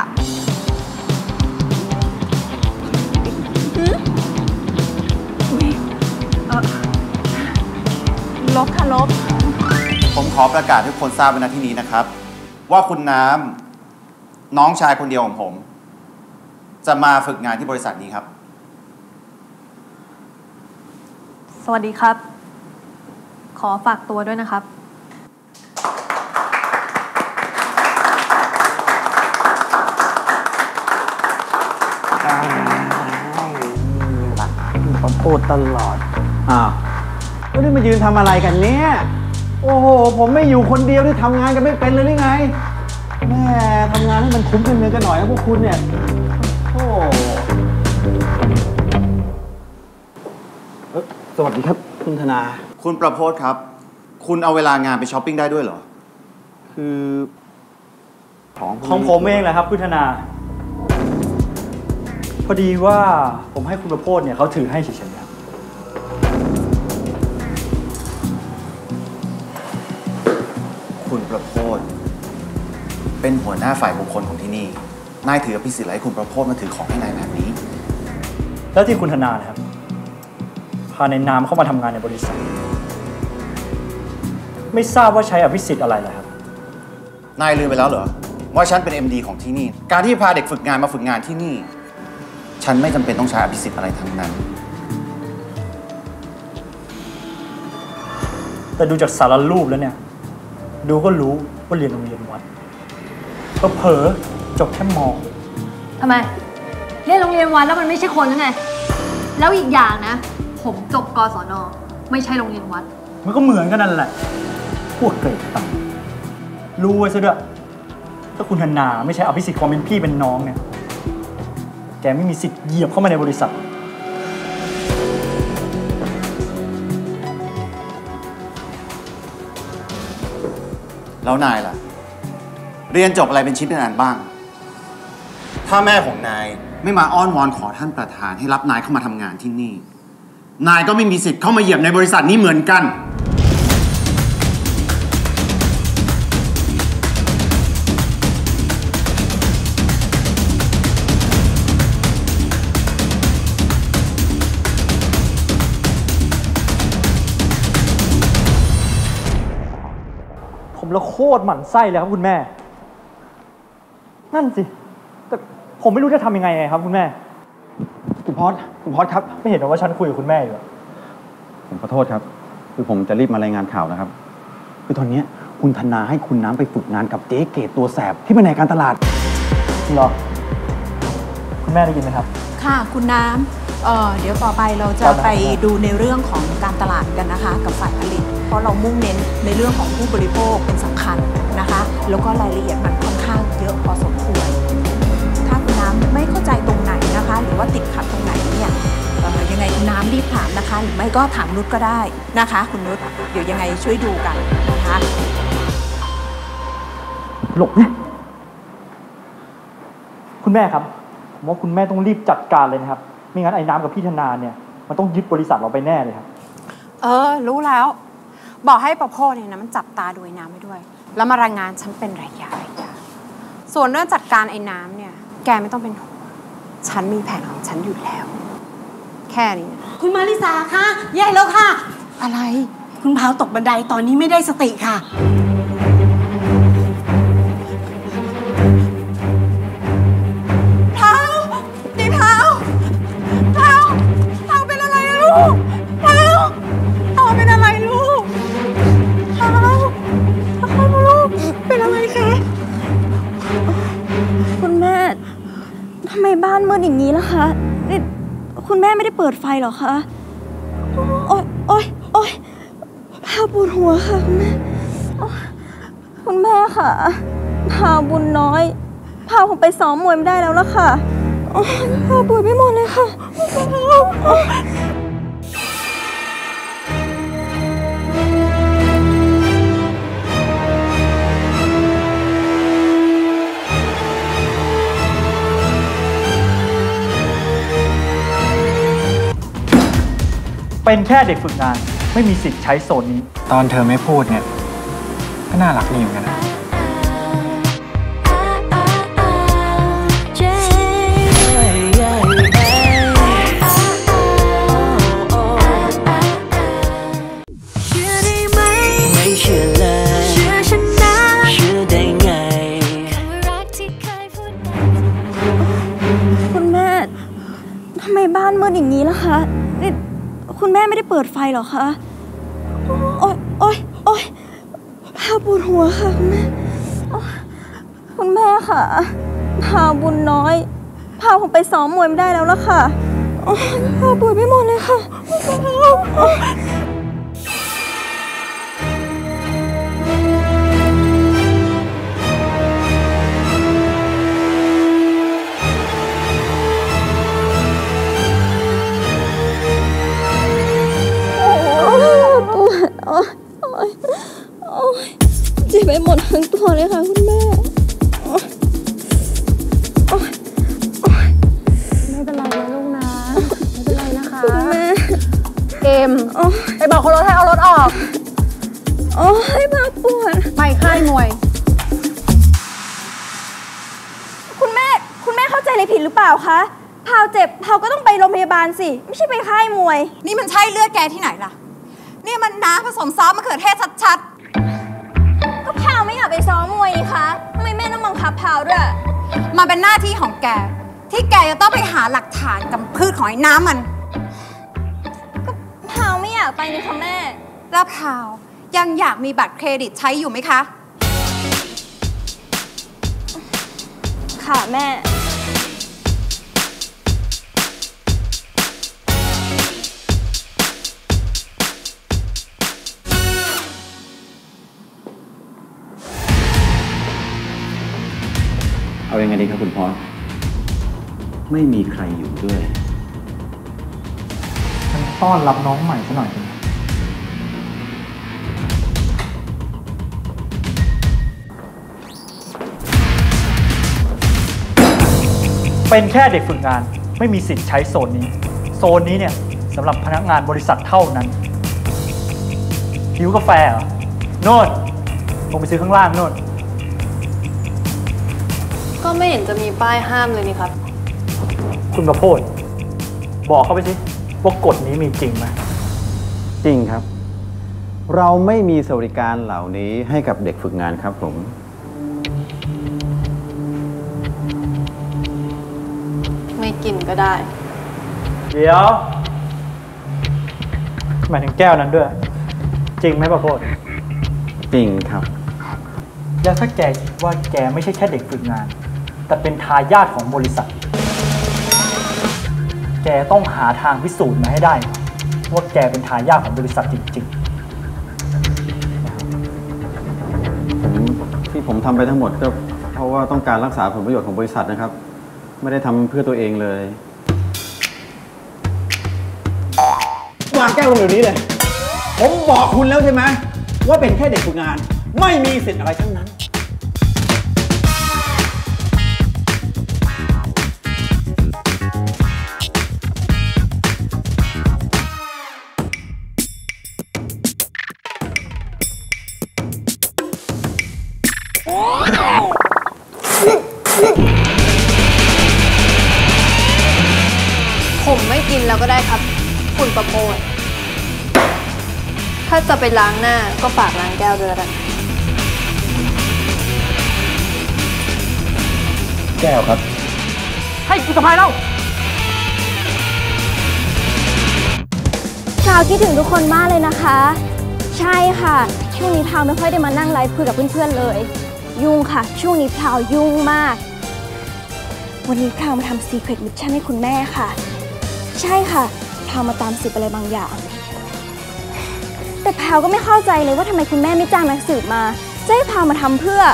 ลบค่ะลบผมขอประกาศให้ทุกคนทราบไว้ณที่นี้นะครับ ว่าคุณน้ำน้องชายคนเดียวของผม จะมาฝึกงานที่บริษัทนี้ครับสวัสดีครับ ขอฝากตัวด้วยนะครับผมพูดตลอด อ้าววันนี้มายืนทำอะไรกันเนี่ย โอ้โห ผมไม่อยู่คนเดียวที่ทำงานกันไม่เป็นเลยหรือไง แม่ทำงานให้มันคุ้มเงินกันหน่อยนะพวกคุณเนี่ย โอ้สวัสดีครับคุณธนาคุณประโพสครับ คุณเอาเวลางานไปช้อปปิ้งได้ด้วยเหรอคือของผมเองแหละครับคุณธนา พอดีว่าผมให้คุณประโพสเนี่ยเขาถือให้เฉยๆครับคุณประโพสเป็นหัวหน้าฝ่ายบุคคลของที่นี่ นายถืออภิสิทธิ์อะไรให้คุณประโพสมาถือของให้นายแบบนี้แล้วที่คุณธนานะครับพาในนามเข้ามาทำงานในบริษัท ไม่ทราบว่าใช้อภิสิทธิ์อะไรล่ะครับนายลืมไปแล้วเหรอว่าฉันเป็น MD ของที่นี่ การที่พาเด็กฝึกงานมาฝึกงานที่นี่ ฉันไม่จำเป็นต้องใช้อภิสิทธิ์อะไรทั้งนั้นแต่ดูจากสารรูปแล้วเนี่ย ดูก็รู้ว่าเรียนโรงเรียนวัดก็เผลอจบแค่ม. ทำไม เรียนโรงเรียนวัดแล้วมันไม่ใช่คนยังไง แล้วอีกอย่างนะ ผมจบกศน.ไม่ใช่โรงเรียนวัดมันก็เหมือนกันนั่นแหละ พวกเกรดต่ำรู้ไว้ซะด้วยถ้าคุณธนาไม่ใช่อภิสิทธิ์ความเป็นพี่เป็นน้องเนี่ย แกไม่มีสิทธิ์เหยียบเข้ามาในบริษัทแล้วนายล่ะ เรียนจบอะไรเป็นชิ้นเป็นอันบ้าง ถ้าแม่ของนายไม่มาอ้อนวอนขอท่านประธานให้รับนายเข้ามาทำงานที่นี่ นายก็ไม่มีสิทธิ์เข้ามาเหยียบในบริษัทนี้เหมือนกันผมละโคตรหมั่นไส้เลยครับคุณแม่นั่นสิแต่ผมไม่รู้จะทำยังไงครับคุณแม่คุณพอสครับไม่เห็นว่าฉันคุยกับคุณแม่อยู่ผมขอโทษครับคือผมจะรีบมารายงานข่าวนะครับคือตอนนี้คุณธนาให้คุณน้ำไปฝึกงานกับเจ๊เกตตัวแสบที่แผนกการตลาดเหรอคุณแม่ได้ยินไหมครับค่ะคุณน้ำเดี๋ยวต่อไปเราจะไปดูในเรื่องของการตลาดกันนะคะกับฝ่ายผลิตเพราะเรามุ่งเน้นในเรื่องของผู้บริโภคเป็นสำคัญนะคะแล้วก็รายละเอียดมันค่อนข้างเยอะพอสมควรถ้าคุณน้ำไม่เข้าใจตรงไหนนะคะหรือว่าติดขัดตรงไหนเนี่ยยังไงคุณน้ำรีบถามนะคะหรือไม่ก็ถามนุชก็ได้นะคะคุณนุชเดี๋ยวยังไงช่วยดูกันนะคะหลบนะคุณแม่ครับผมว่าคุณแม่ต้องรีบจัดการเลยนะครับไม่งั้นไอ้น้ำกับพี่ธนาเนี่ยมันต้องยึดบริษัทเราไปแน่เลยครับรู้แล้วบอกให้ประโพสเนี่ยนะมันจับตาดูไอ้น้ำไปด้วยแล้วมารายงานฉันเป็นระยะส่วนเรื่องจัดการไอ้น้ำเนี่ยแกไม่ต้องเป็นห่วงฉันมีแผนของฉันอยู่แล้วแค่นี้คุณมาริสาคะแย่แล้วค่ะอะไรคุณพาวตกบันไดตอนนี้ไม่ได้สติค่ะพาวนี่พาวเป็นอะไรลูกพาวเป็นอะไรลูกพาวลูกเป็นอะไรคะคุณแม่ทำไมบ้านมืดอย่างนี้ล่ะคะนี่คุณแม่ไม่ได้เปิดไฟหรอคะโอ๊ยพาวปวดหัวค่ะคุณแม่ค่ะพาวบุญน้อยพาวผมไปซ้อมมวยไม่ได้แล้วล่ะค่ะพาวปวดไม่หมดเลยค่ะเป็นแค่เด็กฝึกงานไม่มีสิทธิ์ใช้โซนนี้ตอนเธอไม่พูดเนี่ยก็น่ารักดีเหมือนกันนะคุณแม่ทำไมบ้านมืดอย่างนี้ล่ะคะนี่คุณแม่ไม่ได้เปิดไฟหรอคะโอ๊ยพาวปวดหัวค่ะคุณแม่ค่ะพาวบุญน้อยพาวผมไปซ้อมมวยไม่ได้แล้วล่ะค่ะพาวปวดไม่หมดเลยค่ะเจ็บไปหมดทั้งตัวเลยค่ะคุณแม่ไม่เป็นไรนะลูกนะไม่เป็นไรนะคะคุณแม่เกมไปบอกคนรถให้เอารถออกให้พาวปวดไปค่ายมวยคุณแม่เข้าใจอะไรผิดหรือเปล่าคะพาวเจ็บพาวก็ต้องไปโรงพยาบาลสิไม่ใช่ไปค่ายมวยนี่มันใช่เลือดแกที่ไหนล่ะนี่มันน้ำผสมซอสมะเขือเทศชัดๆก็พาวไม่อยากไปซ้อมมวยนี่คะทำไมแม่ต้องบังคับพาวด้วยมันเป็นหน้าที่ของแกที่แกจะต้องไปหาหลักฐานกับพืชของไอ้น้ำมันก็พาวไม่อยากไปนี่คะแม่แล้วพาวยังอยากมีบัตรเครดิตใช้อยู่ไหมคะค่ะแม่เอายังไงดีครับคุณพรไม่มีใครอยู่ด้วยฉันต้อนรับน้องใหม่ซะหน่อยเป็นแค่เด็กฝึกงานไม่มีสิทธิ์ใช้โซนนี้เนี่ยสำหรับพนักงานบริษัทเท่านั้นหิวกาแฟเหรอโน่นลงไปซื้อข้างล่างโน่นก็ไม่เห็นจะมีป้ายห้ามเลยนี่ครับคุณประโพธบอกเข้าไปสิว่ากฎนี้มีจริงไหมจริงครับ เราไม่มีสวัสดิการเหล่านี้ให้กับเด็กฝึกงานครับผมไม่กินก็ได้เดี๋ยวหมายถึงแก้วนั้นด้วยจริงไหมประโพธจริงครับแล้วถ้าแกคิดว่าแกไม่ใช่แค่เด็กฝึกงานแต่เป็นทายาทของบริษัทแกต้องหาทางพิสูจน์มาให้ได้ว่าแกเป็นทายาทของบริษัทจริงๆที่ผมทำไปทั้งหมดก็เพราะว่าต้องการรักษาผลประโยชน์ของบริษัทนะครับไม่ได้ทำเพื่อตัวเองเลยวางแก้วลงเดี๋ยวนี้เลยผมบอกคุณแล้วใช่ไหมว่าเป็นแค่เด็กฝึกงานไม่มีสิทธิ์อะไรทั้งนั้นผมไม่กินแล้วก็ได้ครับคุณประโพธถ้าจะไปล้างหน้าก็ฝากล้างแก้วด้วยกันแก้วครับให้กูสะพายเล่าพราวคิดถึงทุกคนมากเลยนะคะ ใช่ค่ะช่วงนี้พราวไม่ค่อยได้มานั่งไลฟ์คุยกับเพื่อนๆเลยยุ่งค่ะช่วงนี้พราวยุ่งมากวันนี้พราวมาทำ Secret Mission ให้คุณแม่ค่ะใช่ค่ะพราวมาตามสืบอะไรบางอย่างแต่พราวก็ไม่เข้าใจเลยว่าทำไมคุณแม่ไม่จ้างนักสืบมาจะให้พราวมาทำเพื่อ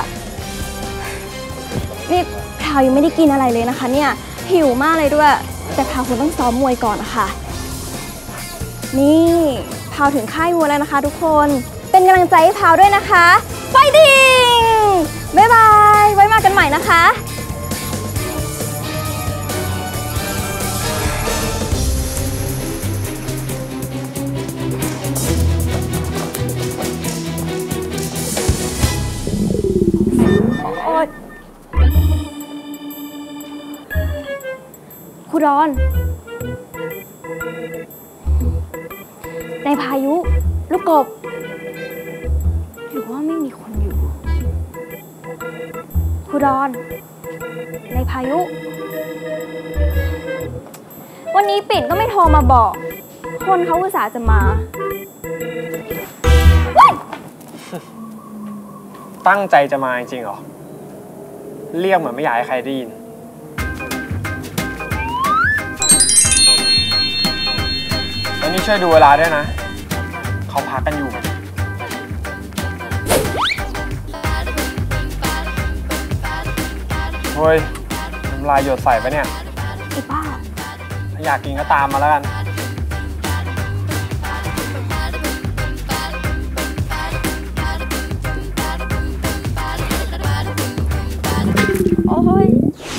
นี่พราวยังไม่ได้กินอะไรเลยนะคะเนี่ยหิวมากเลยด้วยแต่พราวคงต้องซ้อมมวยก่อนนะคะนี่พราวถึงค่ายมวยแล้วนะคะทุกคนเป็นกำลังใจให้พราวด้วยนะคะไฟติ้งบ๊ายบายไว้มากันใหม่นะคะครูดอนในพายุลูกกบหรือว่าไม่มีคนอยู่ครูดอนในพายุวันนี้ปิ่นก็ไม่โทรมาบอกคนเขาอุตส่าห์จะมาตั้งใจจะมาจริงเหรอเรียกเหมือนไม่อยากให้ใครได้ยินแล้วนี่ช่วยดูเวลาด้วยนะเขาพักกันอยู่เฮ้ยน้ำลายหยดใส่ปะเนี่ยไอ้บ้าถ้าอยากกินก็ตามมาแล้วกันโอ้ย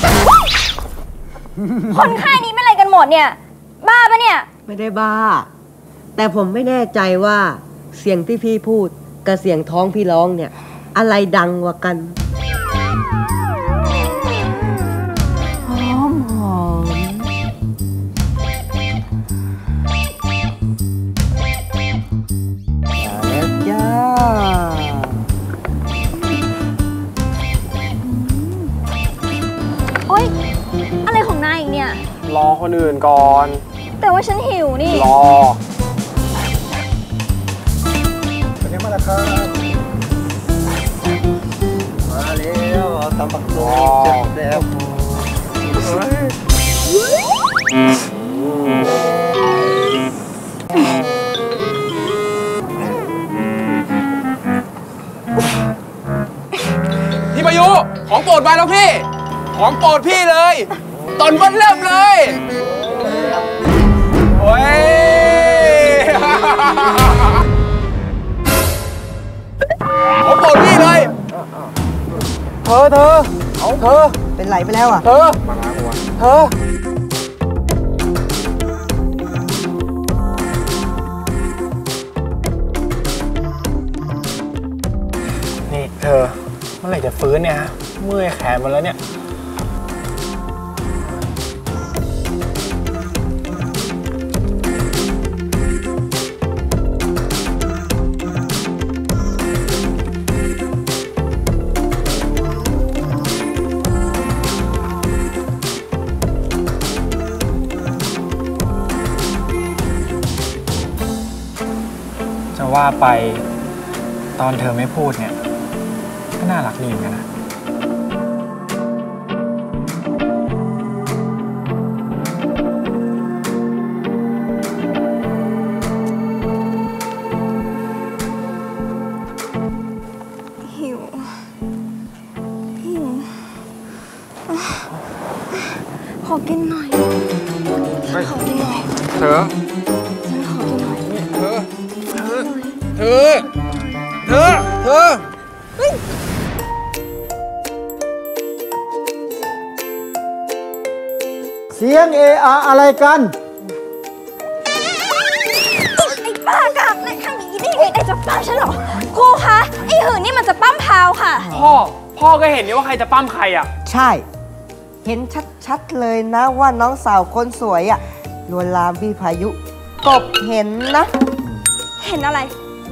คนค่ายนี้เป็นอะไรกันหมดเนี่ยบ้าปะเนี่ยไม่ได้บ้าแต่ผมไม่แน่ใจว่าเสียงที่พี่พูดกับเสียงท้องพี่ร้องเนี่ยอะไรดังกว่ากันหอมหอมแล้วจ้าโอ๊ยอะไรของนายอีกเนี่ยรอคนอื่นก่อนแต่ว่าฉันหิวนี่รอเป็นยังไงล่ะครับมาแล้วตำบักหุ่งเจ็บแล้วพี่พายุของโปรดมาแล้วพี่ของโปรดพี่เลยต้นเบิ้ลเริ่มเลยโอ้ยของโปรดพี่เลยเธอเป็นไรไปแล้วอ่ะเธอมาล้างหัวเธอนี่เธอเมื่อไหร่จะฟื้นเนี่ยฮะเมื่อยแขนหมดแล้วเนี่ยจะว่าไปตอนเธอไม่พูดเนี่ยก็น่ารักดีเหมือนกันนะหิวขอกินหน่อยขอกินหน่อยเธอฉันขอกินหน่อยเธอเสียงเออะอะไรกันไอ้บ้ากามในข้างนี้นี่ไอ้จะปั้มฉันเหรอครูคะไอ้หื่นนี่มันจะปั้มพาวค่ะพ่อก็เห็นนี่ว่าใครจะปั้มใครอ่ะใช่เห็นชัดๆเลยนะว่าน้องสาวคนสวยอะลวนลามพี่พายุกบเห็นนะเห็นอะไร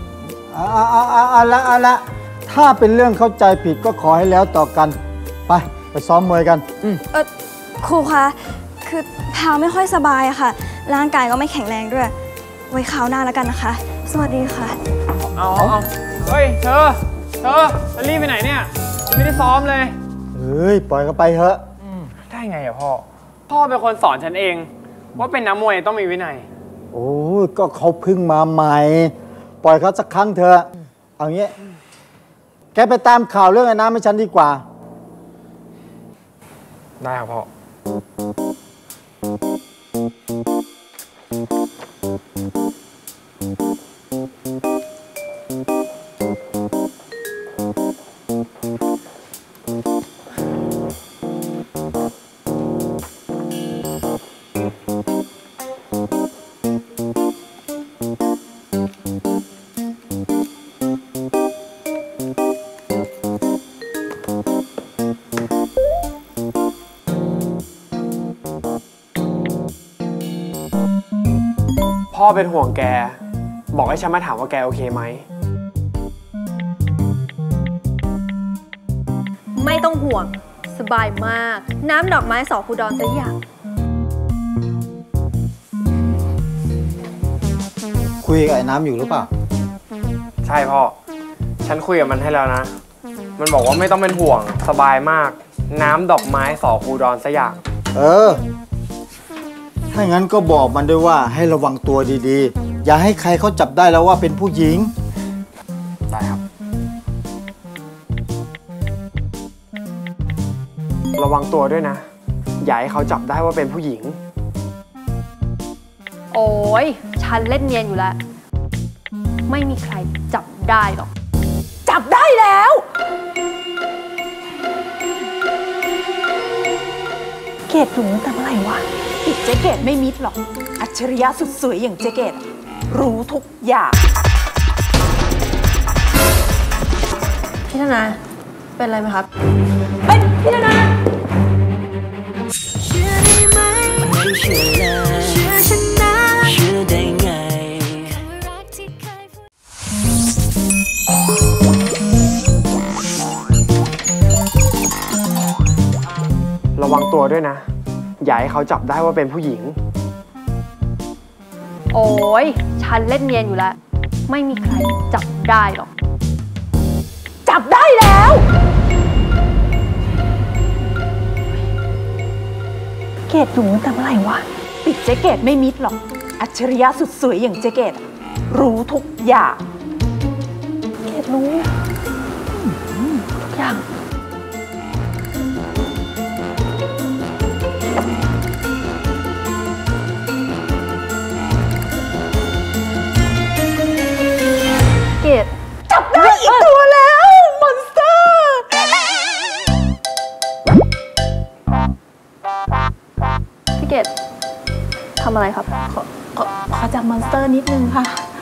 เอาละถ้าเป็นเรื่องเข้าใจผิดก็ขอให้แล้วต่อกันไปซ้อมมวยกันครูคะคือพาวไม่ค่อยสบายอะค่ะร่างกายก็ไม่แข็งแรงด้วยไว้คราวหน้าแล้วกันนะคะสวัสดีค่ะเอาเฮ้ยเธอจะรีบไปไหนเนี่ยไม่ได้ซ้อมเลยเฮ้ยปล่อยเขาไปเถอะได้ไงอะพ่อเป็นคนสอนฉันเองว่าเป็นนักมวยต้องมีวินัยโอ้ยก็เขาเพิ่งมาใหม่ปล่อยเขาสักครั้งเถอะเอางี้แกไปตามข่าวเรื่องไอ้น้ำให้ฉันดีกว่าได้ครับพ่อพ่อเป็นห่วงแกบอกให้ฉันมาถามว่าแกโอเคไหมไม่ต้องห่วงสบายมากน้ำดอกไม้สอคูดอนสักอย่างคุยกับไอ้น้ำอยู่หรือเปล่าใช่พ่อฉันคุยกับมันให้แล้วนะมันบอกว่าไม่ต้องเป็นห่วงสบายมากน้ำดอกไม้สอคูดอนสักอย่างถ้างั้นก็บอกมันด้วยว่าให้ระวังตัวดีๆอย่าให้ใครเขาจับได้แล้วว่าเป็นผู้หญิงได้ครับระวังตัวด้วยนะอย่าให้เขาจับได้ว่าเป็นผู้หญิงโอ้ยฉันเล่นเนียนอยู่แล้วไม่มีใครจับได้หรอกจับได้แล้วเกดรู้แต่เมื่อไหร่วะปิดเจ๊เกดไม่มิดหรอกอัจฉริยะสุดสวยอย่างเจ๊เกดรู้ทุกอย่างพี่ธนาเป็นอะไรไหมครับเป็นพี่ธนาเชื่อได้ไหมไม่เชื่อเลยเชื่อฉันนะเชื่อได้ไงระวังตัวด้วยนะอย่าให้เขาจับได้ว่าเป็นผู้หญิงโอ้ยฉันเล่นเนียนอยู่แล้วไม่มีใครจับได้หรอกจับได้แล้วเกดรู้แต่เมื่อไหร่วะปิดเจ๊เกดไม่มิดหรอกอัจฉริยะสุดสวยอย่างเจ๊เกดรู้ทุกอย่างเกดรู้ทุกอย่างจับได้อีกตัวแล้วมอนสเตอร์ทำอะไรครับขอจับมอนสเตอร์นิดนึงค่ะ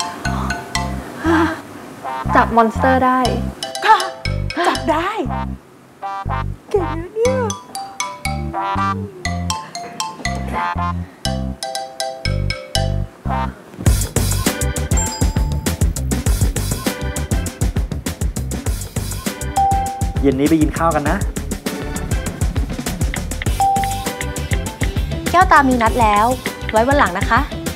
จับมอนสเตอร์ได้ค่ะ จับได้เก่งนะเนี่ยเย็นนี้ไปกินข้าวกันนะแก้วตามีนัดแล้ว ไว้วันหลังนะคะ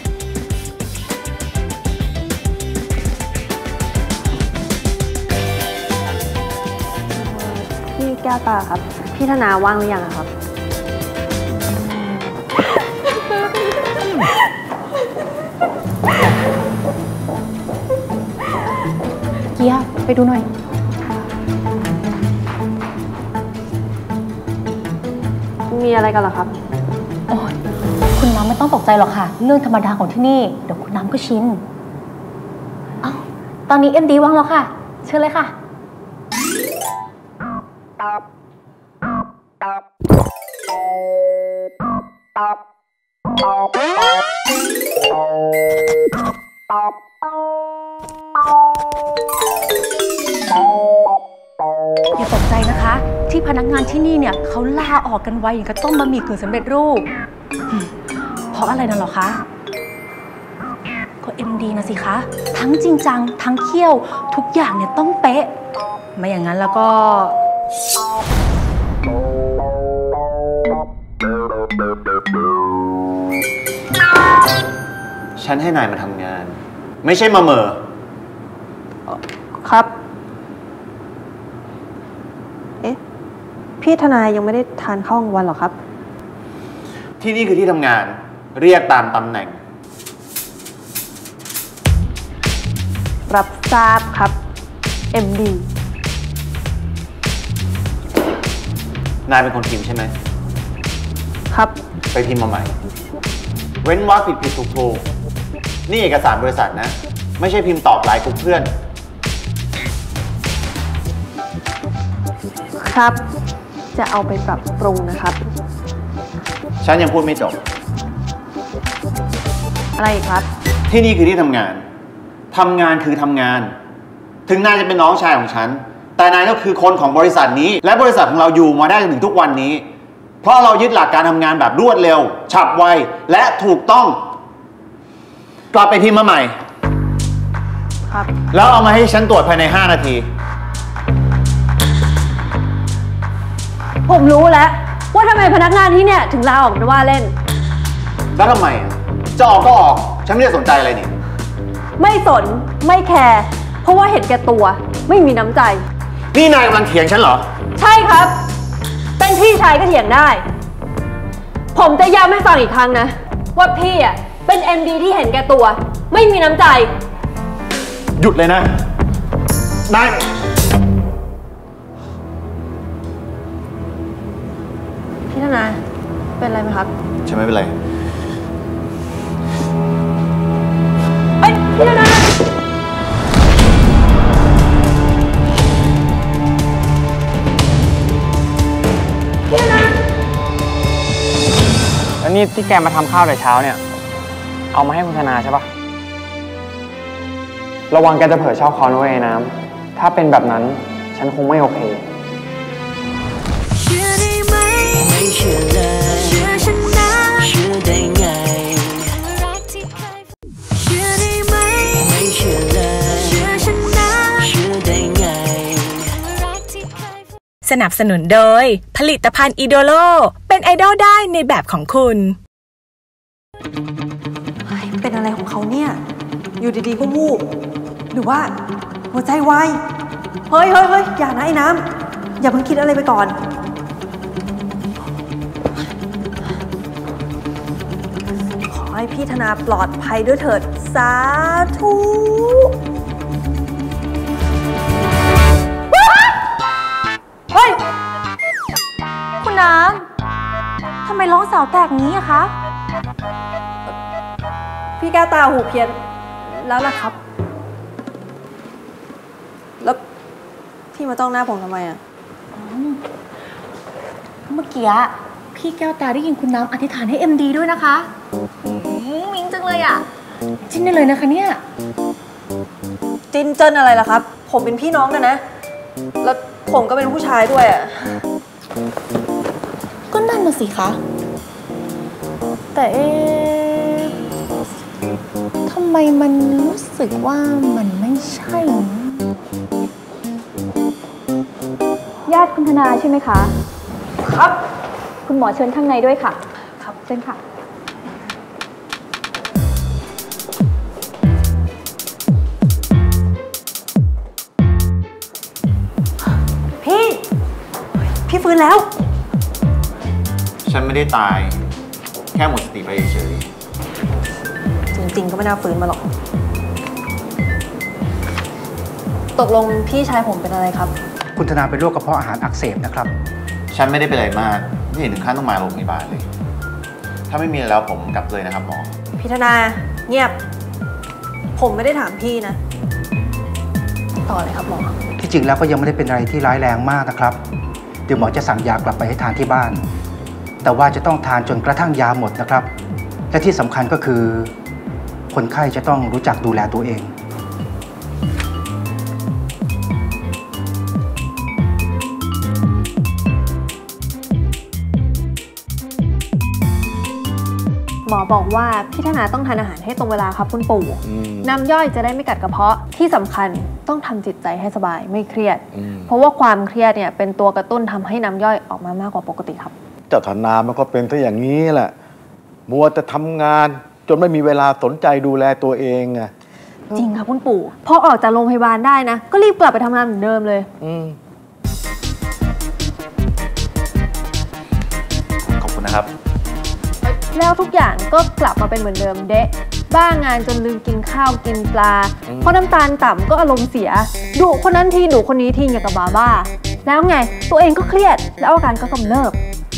พี่แก้วตาครับ พี่ธนาว่างหรือยังครับเกียร์ไปดูหน่อยมีอะไรกันเหรอครับโอ้ยคุณน้ำไม่ต้องตกใจหรอกค่ะ เรื่องธรรมดาของที่นี่ เดี๋ยวคุณน้ำก็ชินอ้าวตอนนี้MDว่างแล้วค่ะ เชิญเลยค่ะ อย่าตกใจนะคะ ที่พนักงานที่นี่เนี่ยเขาลาออกกันไวอย่างกับต้มบะหมี่กึ่งสำเร็จรูปเพราะอะไรนั่นหรอคะก็MDนะสิคะทั้งจริงจังทั้งเขี้ยวทุกอย่างเนี่ยต้องเป๊ะไม่อย่างนั้นแล้วก็ฉันให้นายมาทำงาน ไม่ใช่มาเหม่อครับ เอ๊ะ พี่ทนายยังไม่ได้ทานข้าวกลางวันหรอครับที่นี่คือที่ทำงาน เรียกตามตำแหน่งรับทราบครับ MD นายเป็นคนพิมพ์ใช่ไหมครับไปพิมพ์มาใหม่ เว้นวรรคผิดถูกนี่เอกสารบริษัทนะ ไม่ใช่พิมพ์ตอบไลน์กลุ่มเพื่อนครับ จะเอาไปปรับปรุงนะครับฉันยังพูดไม่จบอะไรอีกครับที่นี่คือที่ทำงาน ทำงานคือทำงาน ถึงนายจะเป็นน้องชายของฉัน แต่นายก็คือคนของบริษัทนี้ และบริษัทของเราอยู่มาได้จนถึงทุกวันนี้ เพราะเรายึดหลักการทำงานแบบรวดเร็ว ฉับไว และถูกต้อง กลับไปพิมพ์มาใหม่ครับแล้วเอามาให้ฉันตรวจภายใน5 นาทีผมรู้แล้วว่าทำไมพนักงานที่เนี่ยถึงลาออกเป็นว่าเล่นแล้วทำไมจะออกก็ออก ฉันไม่ได้สนใจอะไรนี่ไม่สน ไม่แคร์ เพราะว่าเห็นแก่ตัว ไม่มีน้ำใจนี่นายกำลังเถียงฉันเหรอใช่ครับ เป็นพี่ชายก็เถียงได้ ผมจะย้ำให้ฟังอีกครั้งนะ ว่าพี่อ่ะเป็น MD ที่เห็นแก่ตัว ไม่มีน้ำใจหยุดเลยนะ นายพี่ธนาเป็นอะไรไหมครับฉันไม่เป็นไรเอ้ยพี่ธนาแล้วนี่ที่แกมาทำข้าวแต่เช้าเนี่ย เอามาให้คุณธนาใช่ปะระวังแกจะเผลอชอบเขานะเว้ยน้ำถ้าเป็นแบบนั้นฉันคงไม่โอเคเชื่อได้ไหมไม่เชื่อเลยเชื่อฉันนะเชื่อได้ไงเชื่อได้ไหมไม่เชื่อเลยเชื่อฉันนะเชื่อได้ไงสนับสนุนโดยผลิตภัณฑ์อีโดโลเป็นไอดอลได้ในแบบของคุณเป็นอะไรของเขาเนี่ย อยู่ดีๆก็วูบหรือว่าหัวใจวายเฮ้ยอย่านะไอ้น้ำอย่าเพิ่งคิดอะไรไปก่อน ขอให้พี่ธนาปลอดภัยด้วยเถิดสาธุเฮ้ยคุณน้ำทำไมร้องสาวแตกงี้อะคะพี่แก้วตาหูเพี้ยนแล้วล่ะครับ แล้วพี่มาจ้องหน้าผมทำไมอ่ะเมื่อกี้พี่แก้วตาได้ยินคุณน้ำอธิษฐานให้MDด้วยนะคะมุ้งมิ้งจังเลยอ่ะจิ้นได้เลยนะคะเนี่ยจินเจิ้นอะไรล่ะครับ ผมเป็นพี่น้องกันนะ แล้วผมก็เป็นผู้ชายด้วยอ่ะก็นั่นน่ะสิคะแต่ทำไมมันรู้สึกว่ามันไม่ใช่ญาติคุณธนาใช่ไหมคะ ครับ คุณหมอเชิญข้างในด้วยค่ะ ครับเชิญค่ะพี่ฟื้นแล้วฉันไม่ได้ตาย แค่หมดสติไปเฉยจริงๆก็ไม่น่าฟื้นมาหรอก ตกลงพี่ชายผมเป็นอะไรครับคุณธนาเป็นโรคกระเพาะอาหารอักเสบนะครับฉันไม่ได้เป็นอะไรมาก ไม่เห็นถึงขั้นต้องมาโรงพยาบาลเลย ถ้าไม่มีแล้วผมกลับเลยนะครับหมอพี่ธนาเงียบ ผมไม่ได้ถามพี่นะ ต่อเลยครับหมอที่จริงแล้วก็ยังไม่ได้เป็นอะไรที่ร้ายแรงมากนะครับเดี๋ยวหมอจะสั่งยากลับไปให้ทานที่บ้าน แต่ว่าจะต้องทานจนกระทั่งยาหมดนะครับและที่สำคัญก็คือคนไข้จะต้องรู้จักดูแลตัวเองหมอบอกว่าพี่ธนาต้องทานอาหารให้ตรงเวลาครับคุณปู่น้ำย่อยจะได้ไม่กัดกระเพาะที่สำคัญต้องทำจิตใจให้สบายไม่เครียด เพราะว่าความเครียดเนี่ยเป็นตัวกระตุ้นทำให้น้ำย่อยออกมามากกว่าปกติครับเจ้าธนามันก็เป็นซะอย่างนี้แหละมัวแต่ทำงานจนไม่มีเวลาสนใจดูแลตัวเองไงจริงครับคุณปู่พอออกจากโรงพยาบาลได้นะก็รีบกลับไปทำงานเหมือนเดิมเลยขอบคุณนะครับแล้วทุกอย่างก็กลับมาเป็นเหมือนเดิมเดะบ้างานจนลืมกินข้าวกินปลาเพราะน้ำตาลต่ำก็อารมณ์เสียดุคนนั้นทีดุคนนี้ทีอย่างกับบ้าแล้วไงตัวเองก็เครียดแล้วอาการก็กำเริบ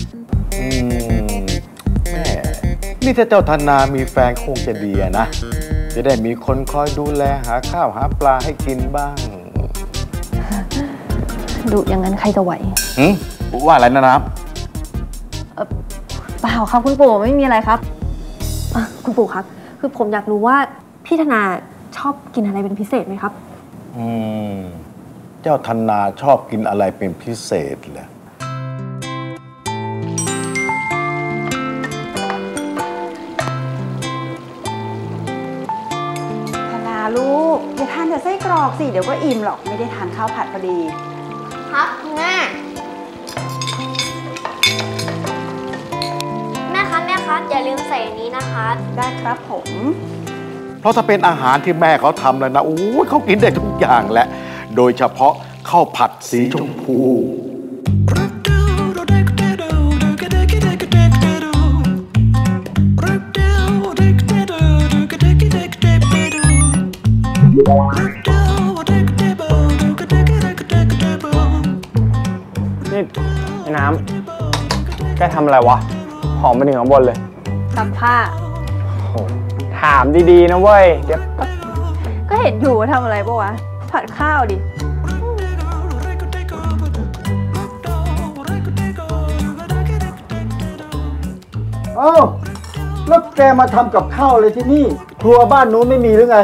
แม่นี่ถ้าเจ้าธนามีแฟนคงจะดีนะจะได้มีคนคอยดูแลหาข้าวหาปลาให้กินบ้างดุอย่างนั้นใครจะไหวว่าอะไรนะน้ำเปล่าครับคุณปู่ไม่มีอะไรครับคุณปู่ครับคือผมอยากรู้ว่าพี่ธนาชอบกินอะไรเป็นพิเศษไหมครับเจ้าธนาชอบกินอะไรเป็นพิเศษเหรอธนาลูกอย่าทานแต่ไส้กรอกสิเดี๋ยวก็อิ่มหรอกไม่ได้ทานข้าวผัดพอดีครับแม่แม่ครับอย่าลืมใส่อันนี้นะคะได้ครับผมเพราะถ้าเป็นอาหารที่แม่เขาทำแล้วนะโอ้ยเขากินได้ทุกอย่างแหละโดยเฉพาะข้าวผัดสีชมพูนี่ไอ้น้ำแกทำอะไรวะหอมไปถึงข้างบนเลยซักผ้าถามดีๆนะเว้ยเดี๋ยวก็เห็นอยู่ว่าทำอะไรปะวะผัดข้าวดิเอ้าแล้วแกมาทำกับข้าวเลยที่นี่ครัวบ้านนู้นไม่มีหรือไง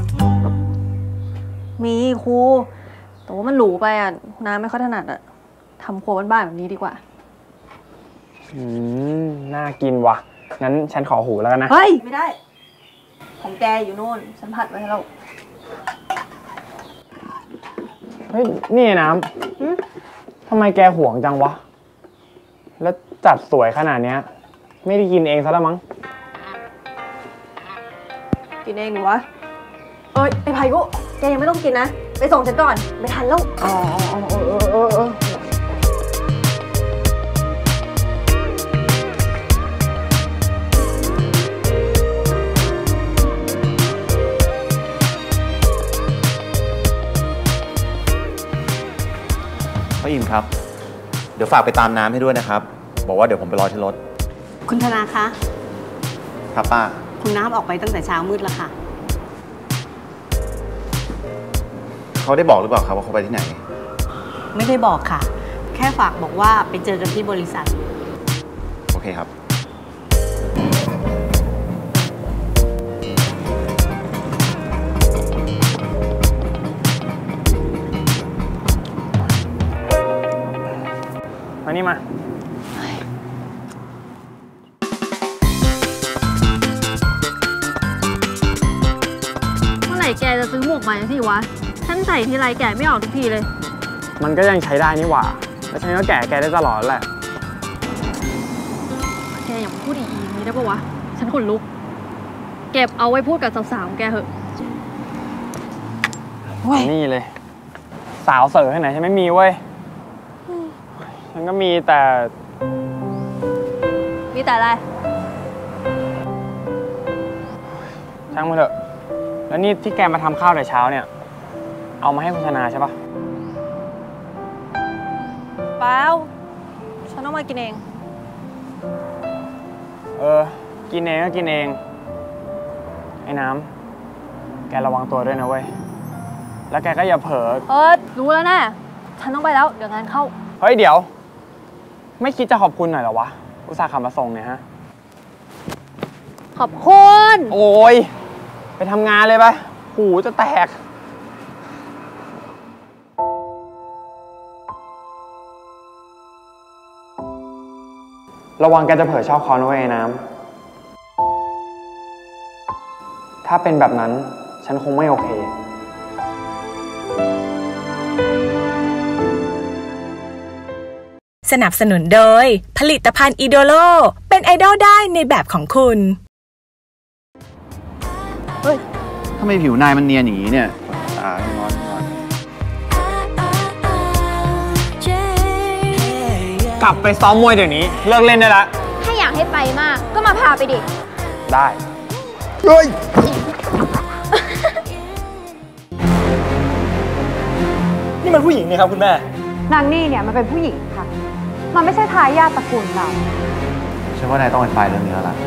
มีครูแต่ว่ามันหรูไปอ่ะน้ำไม่ค่อยถนัดอ่ะทำครัวบ้านๆแบบนี้ดีกว่าน่ากินว่ะงั้นฉันขอหูแล้วกันนะเฮ้ยไม่ได้ของแกอยู่โน่นฉันผัดไว้ให้เราเฮ้ยนี่น้ำทำไมแกห่วงจังวะแล้วจัดสวยขนาดเนี้ยไม่ได้กินเองซะแล้วมั้งกินเองหรือวะไอ้พายุแกยังไม่ต้องกินนะไปส่งฉันก่อนไม่ทันแล้วพ่ออิ่มครับเดี๋ยวฝากไปตามน้ำให้ด้วยนะครับบอกว่าเดี๋ยวผมไปรอที่รถคุณธนาคะครับป้าคุณน้ำออกไปตั้งแต่เช้ามืดแล้วค่ะเขาได้บอกหรือเปล่าครับว่าเขาไปที่ไหนไม่ได้บอกค่ะแค่ฝากบอกว่าไปเจอกันที่บริษัทโอเคครับแกจะซื้อหมวกใหม่สิวะฉันใส่ทีไรแกะไม่ออกทุกทีเลยมันก็ยังใช้ได้นี่หว่าแล้วฉันก็แกะแกได้ตลอดแหละแกอย่าพูดอีกนี้ได้ปะวะฉันขนลุกเก็บเอาไว้พูดกับสาวๆของแกเหอะนี่เลย สาวเสิร์ฟที่ไหนฉันไม่มีเว้ยฉันก็มีแต่อะไรช่างมันเถอะแล้วนี่ที่แกมาทำข้าวแต่เช้าเนี่ยเอามาให้คุณธนาใช่ปะเปล่าฉันต้องมากินเองกินเองก็กินเองไอ้น้ำแกระวังตัวด้วยนะเว้ยแล้วแกก็อย่าเผลอรู้แล้วนะฉันต้องไปแล้วเดี๋ยวงานเข้าเฮ้ยเดี๋ยวไม่คิดจะขอบคุณหน่อยเหรอวะอุตส่าห์ขับมาส่งเนี่ยฮะขอบคุณโอ้ยไปทำงานเลยไปหูจะแตกระวังแกจะเผลอชอบเขานะเว้ยน้ำถ้าเป็นแบบนั้นฉันคงไม่โอเคสนับสนุนโดยผลิตภัณฑ์อีโดโลเป็นไอดอลได้ในแบบของคุณเฮ้ยทำไมผิวนายมันเนียนอย่างนี้เนี่ยงอนกลับไปซ้อมมวยเดี๋ยวนี้เลิกเล่นได้ละถ้าอยากให้ไปมากก็มาพาไปดิได้เฮ้ยนี่มันผู้หญิงนี่ครับคุณแม่นางนี่เนี่ยมันเป็นผู้หญิงค่ะมันไม่ใช่ทายาทตระกูลเราฉันว่านายต้องอธิบายเรื่องนี้แล้วล่ะ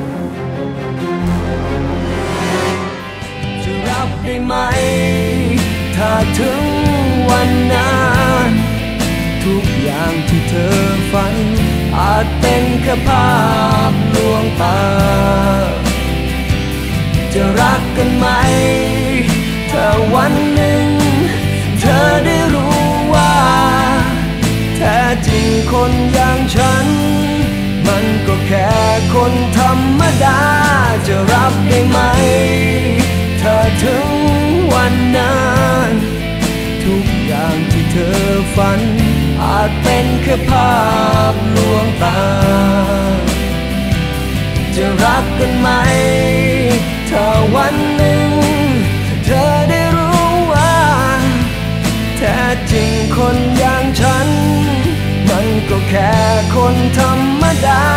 จะรับได้ไหมถ้าถึงวันนั้นทุกอย่างที่เธอฝันอาจเป็นแค่ภาพลวงตาจะรักกันไหมถ้าวันหนึ่งเธอได้รู้ว่าแท้จริงคนอย่างฉันมันก็แค่คนธรรมดาจะรับได้ไหมถ้าถึงวันนั้นทุกอย่างที่เธอฝันอาจเป็นแค่ภาพลวงตาจะรักกันไหมถ้าวันหนึ่งเธอได้รู้ว่าแท้จริงคนอย่างฉันมันก็แค่คนธรรมดา